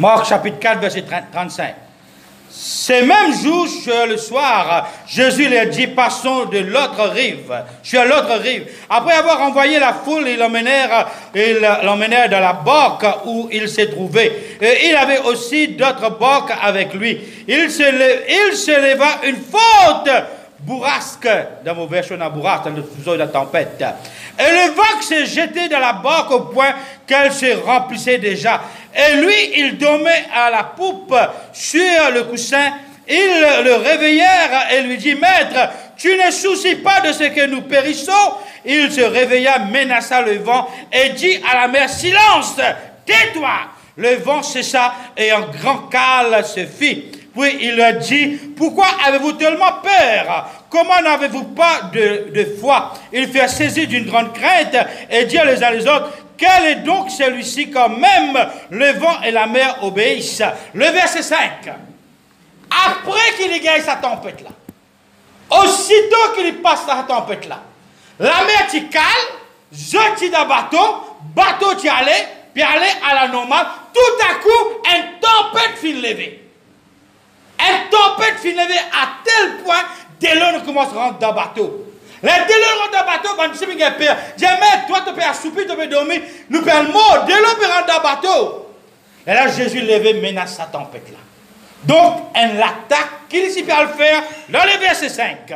Marc chapitre quatre, verset trente-cinq. Ce même jour, le soir, Jésus leur dit, passons de l'autre rive, sur l'autre rive. Après avoir envoyé la foule, ils l'emmenèrent, ils l'emmenèrent dans la barque où il s'est trouvé. Et il avait aussi d'autres barques avec lui. Il se, leva, il se leva une forte bourrasque, dans vos versions, la bourrasque, dans le fuseau de la tempête. Et le vent s'est jeté dans la barque au point qu'elle se remplissait déjà. Et lui, il dormait à la poupe sur le coussin. Ils le réveillèrent et lui dit, Maître, tu ne soucies pas de ce que nous périssons. Il se réveilla, menaça le vent et dit à la mer, silence, tais-toi. Le vent cessa et un grand calme se fit. Puis il leur dit, pourquoi avez-vous tellement peur? Comment n'avez-vous pas de, de foi? Ils furent saisis d'une grande crainte et dirent les uns les autres, quel est donc celui-ci quand même le vent et la mer obéissent? Le verset cinq. Après qu'il ait gagné sa tempête-là, aussitôt qu'il passe sa tempête-là, la mer t'y cale, je t'y dans bateau, bateau t'y allait, puis aller à la normale, tout à coup, une tempête fit lever. Une tempête fit lever à tel point, dès lors nous commençons à rentrer dans le bateau. Les délais rentrent dans le bateau, quand nous sommes en père, dis, mais toi, tu peux assouper, tu peux dormir, nous perdons mort, dès lors, nous rentrons dans le bateau. Et là, Jésus levé, menace sa tempête-là. Donc, elle l'attaque, qu'il ici peut le faire, dans le verset cinq.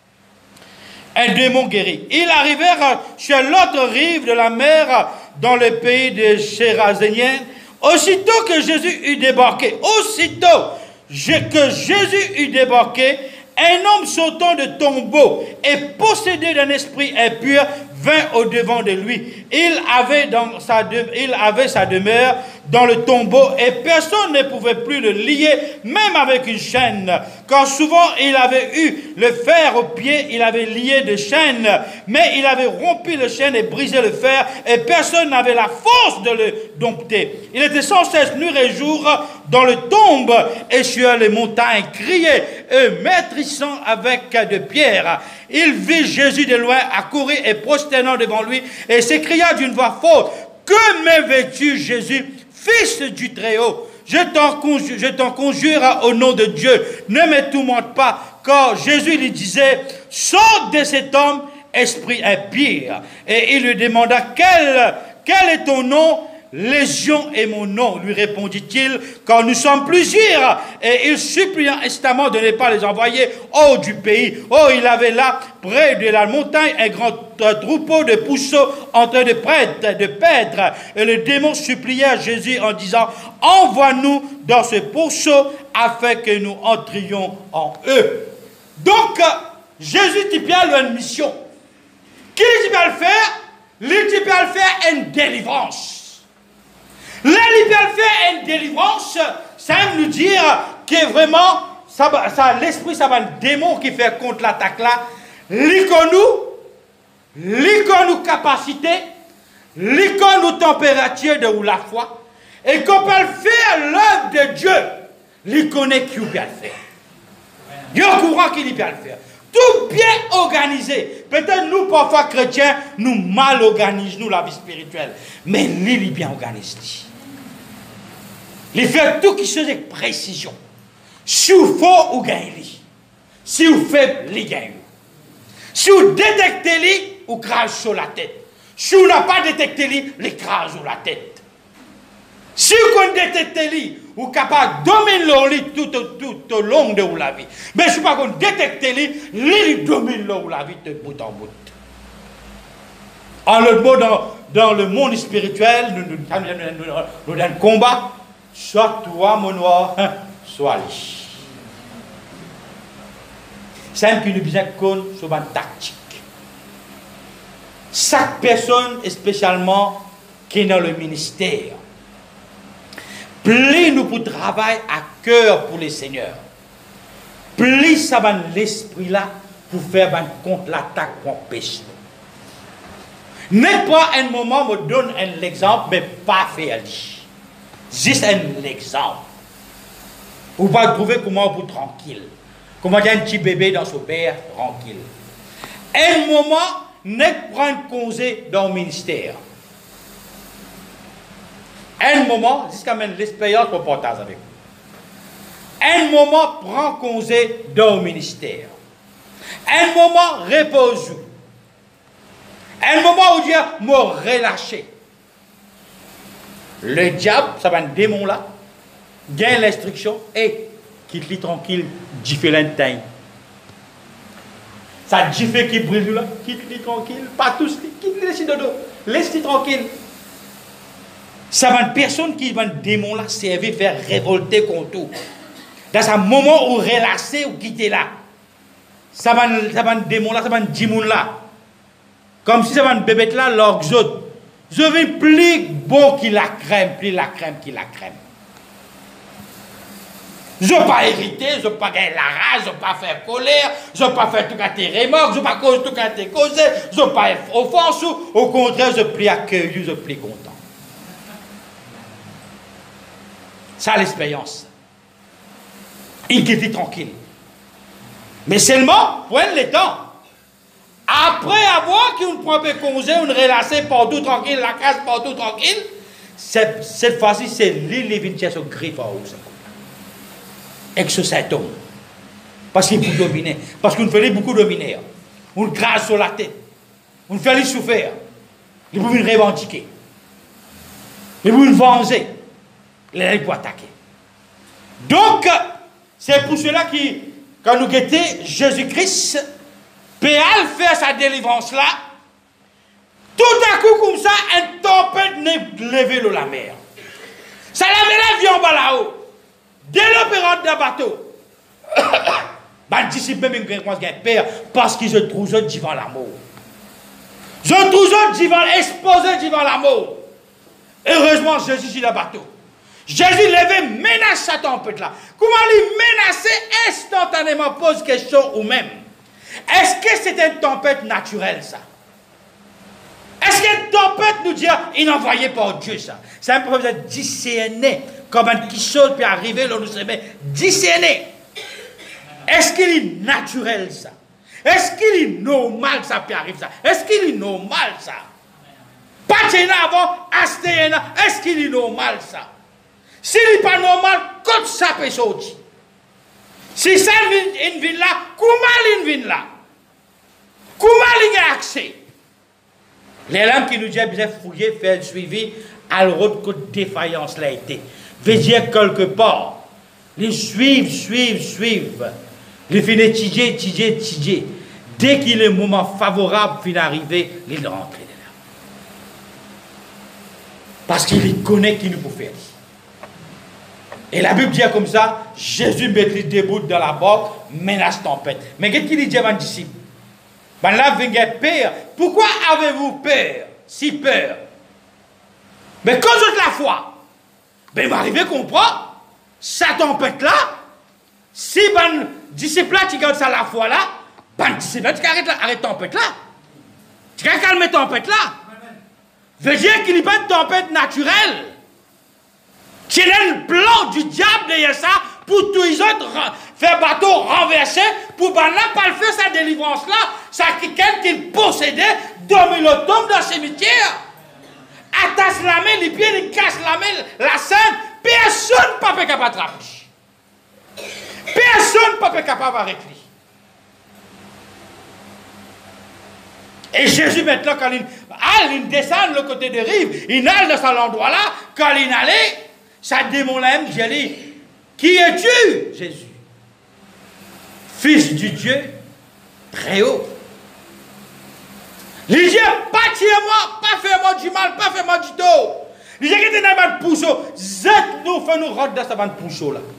Un démon guéri. Ils arrivèrent sur l'autre rive de la mer, dans le pays des Géraséniens. Aussitôt que Jésus eut débarqué, aussitôt que Jésus eut débarqué, un homme sautant de tombeau et possédé d'un esprit impur vint au-devant de lui. Il avait, dans sa de, il avait sa demeure dans le tombeau et personne ne pouvait plus le lier, même avec une chaîne. Car souvent il avait eu le fer au pied, il avait lié de chaînes, mais il avait rompu le chaîne et brisé le fer et personne n'avait la force de le dompter. Il était sans cesse nuit et jour dans le tombe et sur les montagnes, criait et maîtrissant avec de pierres. Il vit Jésus de loin accourir et prosternant devant lui et s'écria d'une voix forte, que m'avais-tu, Jésus, fils du Très-Haut? Je t'en conjure, je t'en conjure au nom de Dieu, ne me tourmente pas. Car Jésus lui disait, sors de cet homme, esprit impie. Et il lui demanda, quel, quel est ton nom? Légion est mon nom, lui répondit-il, car nous sommes plusieurs. Et il supplia instamment de ne pas les envoyer hors du pays. Oh, il avait là, près de la montagne, un grand troupeau de pousseaux en train de prêtre, de paître. Et le démon suppliait Jésus en disant, envoie-nous dans ce pourceau afin que nous entrions en eux. Donc, Jésus t'y a une mission. Qui t'y peut le faire? Lui t'y peut le faire une délivrance. Là, il peut faire une délivrance, ça veut nous dire que vraiment, ça, ça, l'esprit, ça va un démon qui fait contre l'attaque là. L'icône, l'icône capacité, l'icône température de ou la foi, et qu'on peut faire l'œuvre de Dieu, l'icône qui peut le faire. Il y a un courant qui peut le faire. Tout bien organisé. Peut-être nous, parfois chrétiens, nous mal organisons nous la vie spirituelle. Mais lui, il est bien organisé. Il fait tout qui se fait avec précision. Si vous faites, vous gagnez. Si vous faites, vous gagnez. Si vous détectez lui, vous crachez sur la tête. Si vous n'avez pas détecté lui, vous crachez sur la tête. Si vous détectez lui, vous êtes capable de dominer le lit tout, tout, tout au long de la vie. Mais si vous détectez lui, lui domine la vie de bout en bout. En le mot, dans, dans le monde spirituel, nous nous avons un combat. Soit toi, mon noir, soit lui. C'est un qui nous besoin de sur une tactique. Chaque personne, et spécialement qui est dans le ministère, plus nous pour travailler à cœur pour les seigneurs, plus ça va l'esprit là pour faire une contre-l'attaque pour empêcher. N'est pas un moment me donne un exemple, mais pas faire lui. Juste un exemple. Vous va trouver comment vous tranquille. Comment il y a un petit bébé dans son père tranquille. Un moment, n'est prendre congé dans le ministère. Un moment, jusqu'à même l'expérience qu'on partage avec vous. Un moment, prend congé dans le ministère. Un moment, repose. Un moment où Dieu m'a relâché. Le diable, ça va un démon là, gagne l'instruction et quitte-le tranquille, différentes tailles. Ça dit fait qui brille là, quitte-le tranquille, pas tous, quitte-le laisse dodo, laisse-le tranquille. Ça va une personne qui va un démon là servir, faire révolter contre tout. Dans un moment où relâcher ou quitter là, ça va un démon là, ça va un démon là. Comme si ça va un bébé là, l'orgue autres. Je vais plus bon qu'il la crème, plus la crème qu'il la crème. Je ne vais pas hériter, je ne vais pas gagner la rage, je ne vais pas faire colère, je ne vais pas faire tout à tes remords, je ne vais pas causer tout à tes causé, je ne vais pas être offense, au contraire, je plie accueilli, je plie content. Ça, l'expérience. Il était tranquille. Mais seulement, prenez le temps. Après avoir qu'on prend un congé, on relâche partout tranquille, la casse partout tranquille, cette, cette fois-ci, c'est l'île de Vincennes au griffe en haut. Et ce cet homme. Parce qu'il vous domine. Parce qu'on fait beaucoup dominer. On grâce sur la tête. On fait les souffrir. Il peut nous revendiquer. Il peut nous venger. Il peut attaquer. Donc, c'est pour cela que, quand nous guettons Jésus-Christ, Péal fait sa délivrance là, tout à coup comme ça, une tempête n'est levée dans la mer. Ça la met là, vient en bas là-haut. Dès l'opération d'un bateau, bah, disciple même un père, parce qu'ils se trouvent devant la mort. Je trouve devant, exposé devant la mort. Heureusement, Jésus sur le bateau. Jésus levait, menace sa tempête là. Comment lui menacer instantanément, pose question ou même. Est-ce que c'est une tempête naturelle, ça? Est-ce qu'une tempête nous dit, il n'envoyait pas Dieu, ça? C'est un peu discerné, comme un qui saute puis arriver, là, nous sommes discerné. Est-ce qu'il est naturel, ça? Est-ce qu'il est normal, ça, puis arrive, ça? Est-ce qu'il est normal, ça? Pas de avant, est-ce qu'il est normal, ça? S'il n'est pas normal, quand ça peut sortir? Si ça une ville là, comment une ville là? Comment il a accès? Les lames qui nous disent bien fouiller, faire le suivi, à l'autre côté défaillance l'a été. Veut dire quelque part, les suivent, suivent, suivent. Les finissent étudier, étudier, étudier. Dès qu'il est un moment favorable, fin arriver, il rentre là. Parce qu'il connaît qui nous peut faire. Et la Bible dit comme ça, Jésus met debout dans la barque, menace tempête. Mais qu'est-ce qu'il dit à un disciple? Ben là, vous avez peur. Pourquoi avez-vous peur? Si peur. Mais quand vous la foi, ben il va arriver à comprendre, sa tempête là, si ben disciple là, tu gardes ça la foi là, ben disciple là, tu arrêtes la tempête là. Tu vas calmer tempête là. Veut dire qu'il n'y a pas de tempête naturelle. C'est un plan du diable derrière ça pour tous les autres faire bateau renverser pour ben là pas le faire sa délivrance là. Ça quelqu'un qui possédait, dormir le tombe dans le cimetière, attache la main, les pieds, il casse la main, la scène, personne ne peut pas capable d'attraper. Personne ne peut pas capable avec lui. Et Jésus maintenant quand il, ah, il descend le côté de rive, il allait dans cet endroit là, quand il allait, ça démon là même, j'ai dit, qui es-tu, Jésus? Fils du Dieu très haut. Il dit, pas tuer-moi, pas faire-moi du mal, pas faire-moi du dos. Il dit, que tu n'as pas de pouceau, zette-nous, fais-nous rentrer dans cette bande pouceau là.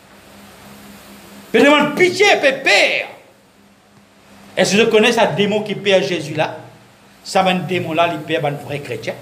Il demande pitié, pépère. Est-ce que je connais ce démon qui perd Jésus là? Ça, un démon là, il perd un vrai chrétien,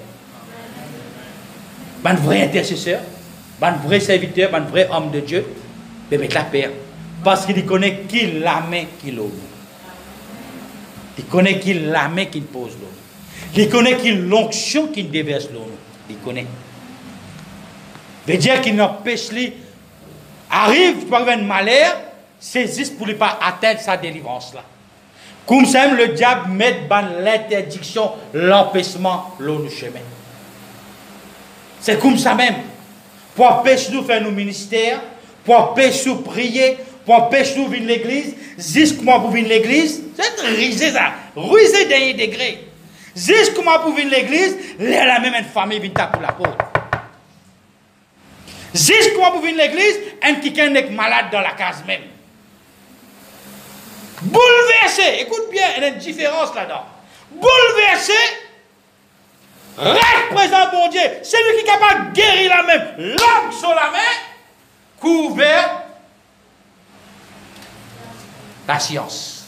un vrai intercesseur, un vrai serviteur, un vrai homme de Dieu. Mais mettre la paix. Parce qu'il connaît qui la main qu'il a. Il connaît qui la main qu'il pose l'eau. Il connaît qui l'onction qu'il déverse l'eau. Il connaît. Veut dire qu'il n'empêche lui. Arrive, tu arrives un malheur, saisisse pour ne pas atteindre sa délivrance là. Comme ça, le diable met dans l'interdiction, l'empêchement, l'eau du chemin. C'est comme ça même. Pour empêcher nous faire nos ministères, pour empêcher nous prier, pour empêcher nous venir l'église, jusqu'à pour venir l'église, c'est risé ça, risé d'un degré. Jusqu'à pour venir l'église, la même famille vient taper la porte. Jusqu'à pour venir l'église, un quelqu'un est malade dans la case même. Bouleversé, écoute bien, il y a une différence là-dedans. Bouleversé, reste présent, bon Dieu. C'est lui qui est capable de guérir la même. L'homme sur la main, couvert la science.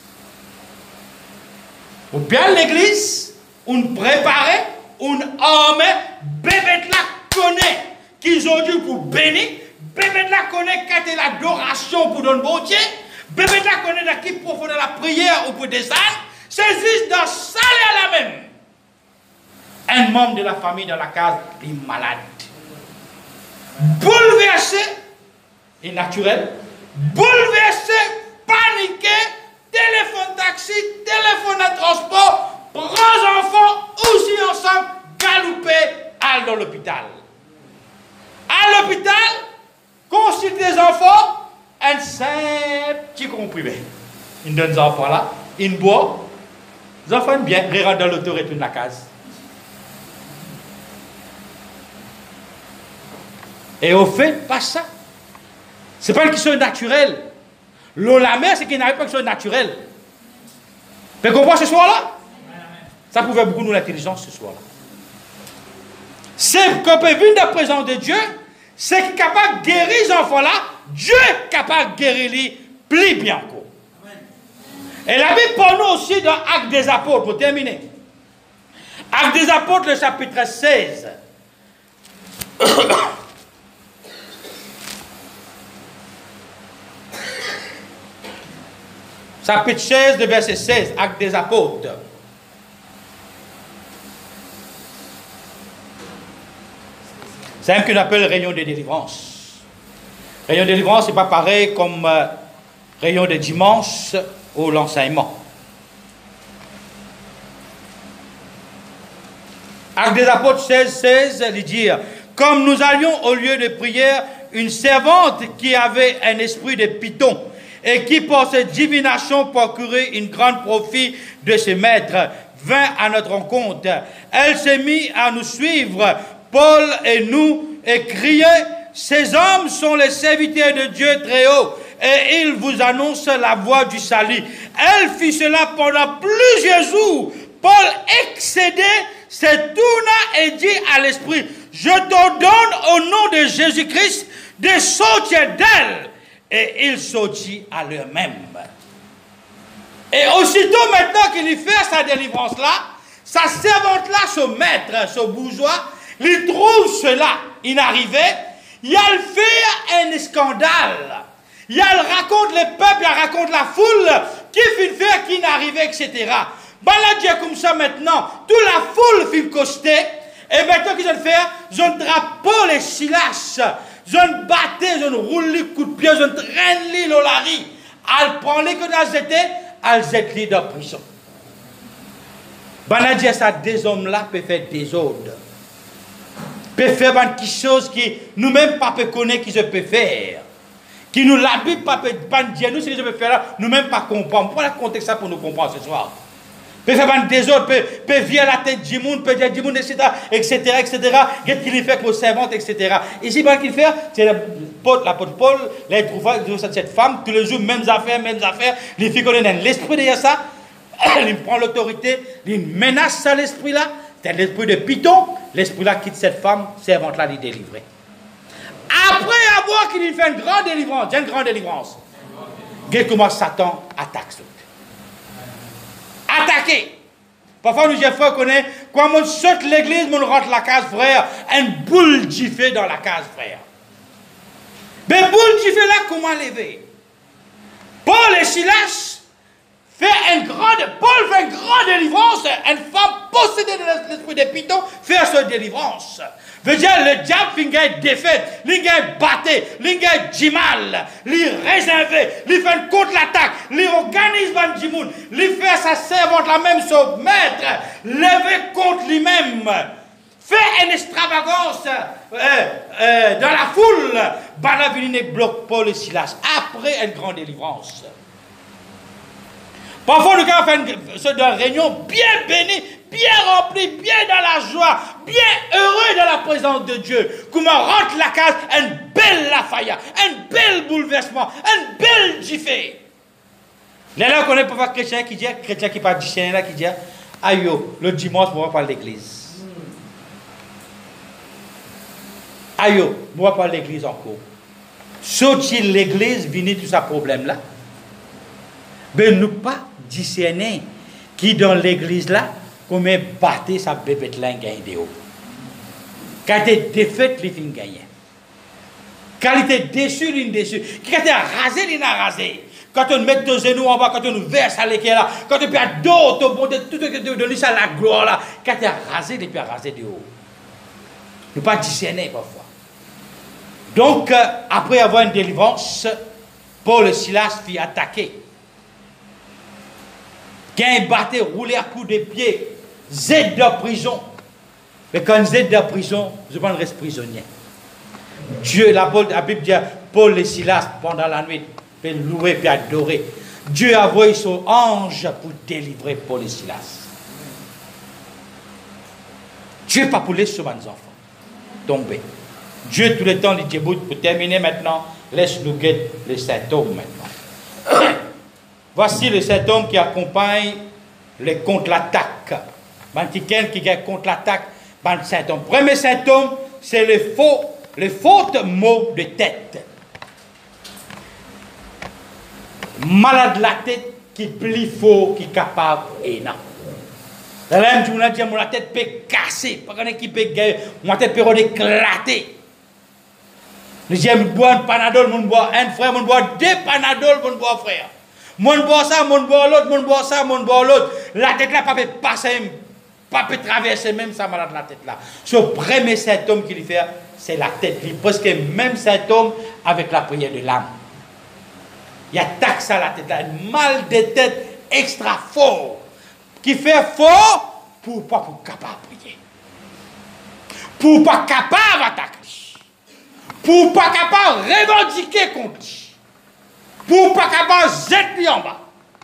Ou bien l'église, on prépare, on arme, bébé de la connaît qu'ils ont dû pour bénir, bébé de la connaît quand il l'adoration pour donner bon Dieu, bébé de la connaît qui profond dans la prière ou pour descendre, c'est juste dans ça à la même. Un membre de la famille dans la case est malade. Bouleversé, et naturel, bouleversé, paniqué, téléphone taxi, téléphone de transport, grands enfants, aussi ensemble, galopé, aller dans l'hôpital. À l'hôpital, consulte les enfants, un simple petit comprimé. Ils donnent les enfants là, ils boivent, les enfants bien, ils rentrent dans l'auto et retournent la case. Et au fait, pas ça. Ce n'est pas une question naturelle. L'eau la mer, c'est qu'il n'arrive pas une question naturelle. Vous comprenez ce soir-là? Ça pouvait beaucoup nous l'intelligence ce soir-là. C'est qu'on peut venir de la présence de Dieu, c'est qu'il est capable de guérir ces enfants-là, Dieu est capable de guérir les plus bien encore. Et la Bible parle nous aussi dans Actes des Apôtres, pour terminer. Actes des Apôtres, le chapitre seize. Chapitre seize, le verset seize, Actes des Apôtres. C'est un qu'on appelle rayon de délivrance. Rayon de délivrance, ce n'est pas pareil comme euh, rayon de dimanche ou l'enseignement. Actes des Apôtres seize, seize, il dit, comme nous allions au lieu de prière, une servante qui avait un esprit de python et qui, par cette divination, procurait une grande profit de ses maîtres, vint à notre rencontre. Elle s'est mise à nous suivre, Paul et nous, et criait, ces hommes sont les serviteurs de Dieu très haut, et ils vous annoncent la voie du salut. Elle fit cela pendant plusieurs jours. Paul excédait, se tourna et dit à l'esprit, je t'ordonne au nom de Jésus-Christ de sortir d'elle. Et il sortit à l'eux-mêmes. Et aussitôt maintenant qu'il y fait sa délivrance-là, sa servante-là, son maître, son bourgeois, il trouve cela inarrivé, il a le fait un scandale. Il a le raconte le peuple, il raconte la foule, qui fait faire, qui n'arrivait, et cetera. Ben là, Dieu comme ça maintenant, toute la foule fait coster, et maintenant qu'ils ont fait, ils ont drapeau les Silas. Je ne battais, je ne roule les coups de pied, je ne traîne les lolari. Elle prend les que dans cette elle jette les dans la prison. Ben, dit ça, des hommes-là peuvent faire des ordres. Peuvent faire quelque chose qui nous-mêmes pas connaître qui je peux faire. Qui nous la Bible pas dire nous ce que je peux faire là, nous-mêmes pas comprendre. Pourquoi raconter ça pour nous comprendre ce soir? Peut faire des autres, peut, peut via la tête du monde, peut dire du monde, et cetera, et cetera, et cetera. Qu'est-ce qu'il fait avec nos servantes, et cetera. Ici, ce qu'il fait, c'est l'apôtre Paul, là, il trouve cette femme, tous les jours, mêmes affaires, mêmes affaires. Les filles connaissent l'esprit derrière ça, il prend l'autorité, il menace ça, l'esprit-là. C'est l'esprit de Python, l'esprit-là quitte cette femme, servante-là, il délivre. Après avoir qu'il fait une grande délivrance, une grande délivrance, regarde comment Satan attaque. Attaquer. Parfois, nous, j'ai fait connaître, quand on saute l'église, on rentre la case frère, une boule qui fait dans la case frère. Mais boule qui fait là, comment lever? Paul et Silas fait une grande, Paul fait une grande délivrance, une femme possédée de l'esprit de Python fait cette délivrance. Veut dire, le diable fait une défaite, il fait batté, il fait du mal, il réservé, il fait une contre-attaque, il organise du monde, il fait sa servante la même, son maître, lever contre lui-même. fait une extravagance euh, euh, dans la foule. Banavini bloque Paul et Silas après une grande délivrance. Parfois, nous avons fait une, une réunion bien bénie, bien remplie, bien dans la joie, bien heureux dans la présence de Dieu. Comment rentre la case, une belle lafaya, un bel bouleversement, un bel jiffé. Là, là, on connaît parfois chrétien qui dit, chrétien qui parle du chien là, qui dit, aïe, le dimanche, on va parler de l'église. Aïe, on va parler de l'église encore. Sauf si l'église vient tout ce problème là, ben nous pas discerner qui dans l'église là, comment battre sa bébé là gagne de haut. Quand il est défaite, il finit gagner. Quand il est déçu, il est déçu. Quand il est rasé, il est rasé. Quand on met deux genoux en bas, quand on verse à l'équerre là, quand on perd d'autres, au bon de tout donner ça la gloire là, quand il est rasé, il est rasé de haut. Nous pas discerner parfois. Donc, euh, après avoir une délivrance, Paul et Silas furent attaqués. Gain batté, roulé à coups de pied, Z de prison. Mais quand Z de prison, je ne reste prisonnier. Dieu, la, la Bible dit, Paul et Silas, pendant la nuit, puis louer, puis adorer. Dieu a envoyé son ange pour délivrer Paul et Silas. Dieu n'est pas pour laisser nos enfants tomber. Dieu, tout le temps, il dit, pour terminer maintenant, laisse-nous guetter les symptômes maintenant. Voici les symptômes qui accompagnent les contre-attaques. Quelqu'un qui gagne contre-l'attaque, le symptôme. Premier symptôme, c'est les faux, les fautes mots de tête. Malade de la tête qui plie faux, qui est capable et non. Là, je dis, mon tête peut casser, pas qui peut gagner, mon tête peut éclater. Je dis, je bois un panadol, je bois un frère, je bois deux panadols, je bois un frère. Mon bois ça, mon bois l'autre, mon bois ça, mon bois l'autre. La tête là, pas peut passer, pas peut traverser même ça malade la tête là. Ce premier symptôme qu'il fait, c'est la tête. Il presque même symptôme avec la prière de l'âme. Il y a taxe à la tête là, un mal de tête extra fort, qui fait fort pour pas pour capable prier, pour pas capable attaquer, pour pas capable revendiquer contre lui. Pour pas capable de lui en bas.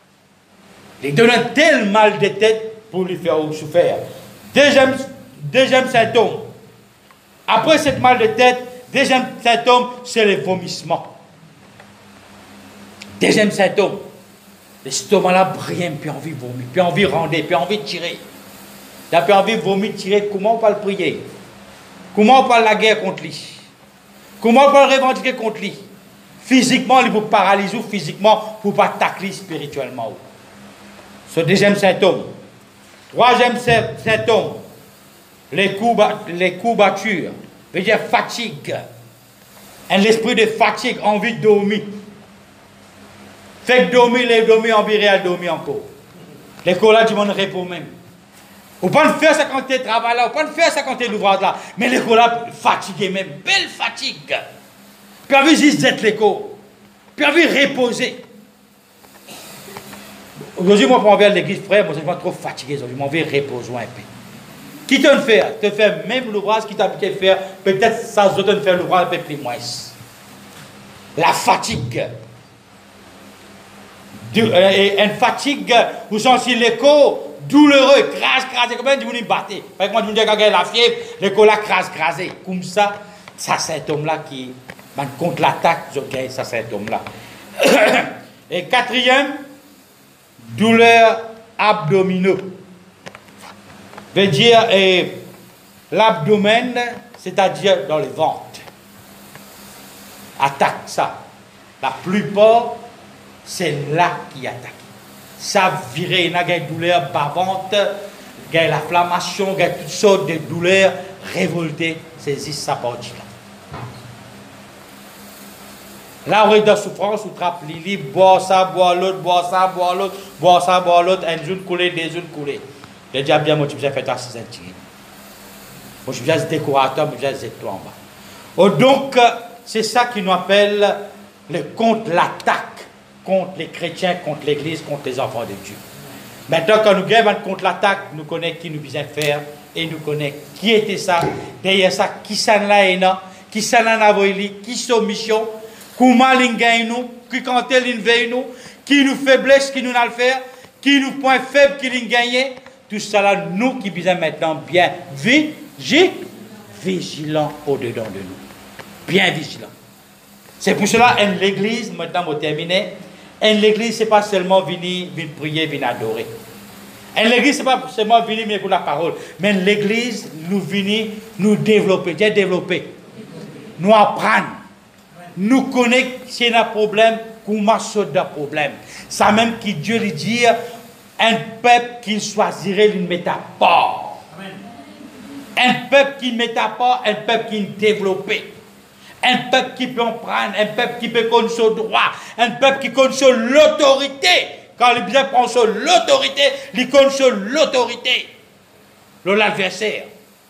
Il donne un tel mal de tête pour lui faire souffrir. Deuxième, deuxième symptôme. Après ce mal de tête, deuxième symptôme, c'est le vomissement. Deuxième symptôme. L'estomac là brille, puis envie de vomir, puis envie de rendre, puis envie de tirer. Il a puis envie de vomir, tirer. Comment on peut le prier? Comment on peut la guerre contre lui? Comment on peut le revendiquer contre lui? Physiquement, il peut paralyser ou physiquement pour ne pas tacler spirituellement. Ce deuxième symptôme. Troisième symptôme, les coups, les courbatures, veut dire fatigue. Un esprit de fatigue, envie de dormir. Fait que dormir, les dormir, envie de dormir encore. Les collègues du monde repos même. On peut pas faire ça quand tu travailles là, on peut pas faire ça quand tu l'ouvrage là. Mais les collègues fatigués même, belle fatigue. Puis envie juste d'être l'écho. Puis envie de reposer. Aujourd'hui, moi, pour envers l'église, frère, moi, je suis trop fatigué aujourd'hui. Moi, envie de reposer un peu. Qui te le fait? Te fait même l'ouvrage qui t'a habitué de faire. Peut-être ça te fait l'ouvrage un peu plus moins. La fatigue. Et une fatigue, vous sentez l'écho douloureux, crase, crasé. Comment vous vous battez? Par exemple, quand vous avez la fièvre, l'écho là crase, crasé. Comme ça, ça c'est cet homme-là qui. Contre l'attaque, je gagne ça, cet homme-là. Et quatrième, douleur abdominaux. Veut dire l'abdomen, c'est-à-dire dans le ventre. Attaque ça. La plupart, c'est là qui attaque. Ça vire, il y a des douleurs bavantes, il y a l'inflammation, il y a toutes sortes de douleurs révoltées, saisis sa partie là. Là, on est dans la souffrance, on trappe Lili, boire ça, boire l'autre, boire ça, boire l'autre, boire ça, boire l'autre, un jour coulé, deux jours coulé. Le diable bien, moi, tu me fais ta six intimes. Moi, je suis décorateur, mais je suis toi en bas. Oh, donc, c'est ça qui nous appelle le contre l'attaque, contre les chrétiens, contre l'église, contre les enfants de Dieu. Maintenant, quand nous gagnons contre l'attaque, nous connaissons qui nous vient faire et nous connaît qui était ça, derrière ça, qui s'en l'a, qui s'en a qui sont mission, comment l'ingénie nous, qui quand elle nous, qui nous faiblesse, qui nous n'a le faire, qui nous point faible, qui nous gagne, tout ça là, nous qui besoin maintenant bien vigilants au-dedans de nous. Bien vigilants. C'est pour cela que l'église, maintenant pour terminer, l'église, ce n'est pas seulement venir, venir prier, venir adorer. L'église, ce n'est pas seulement venir pour la parole, mais l'église, nous venir, nous développer, bien développer, nous apprendre, nous connaître si il y a un problème, comment sauter un problème. Ça même qui Dieu lui dit, un peuple qui choisirait, il ne met à part. Un peuple qui ne met à part, un peuple qui est développé. Un peuple qui peut en prendre, un peuple qui peut connaître son droit, un peuple qui connaît l'autorité. Quand il bien prend sur l'autorité, il connaît l'autorité de l'adversaire.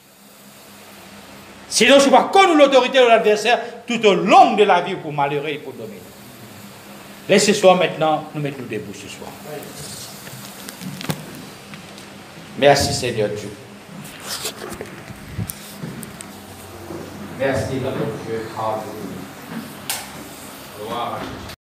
Sinon, je ne sais pas connaître l'autorité de l'adversaire tout au long de la vie pour malheureux et pour dominer. Laissez ce soir maintenant, nous mettons debout ce soir. Merci Seigneur Dieu. Merci, notre Dieu. Alléluia. Gloire à Jésus.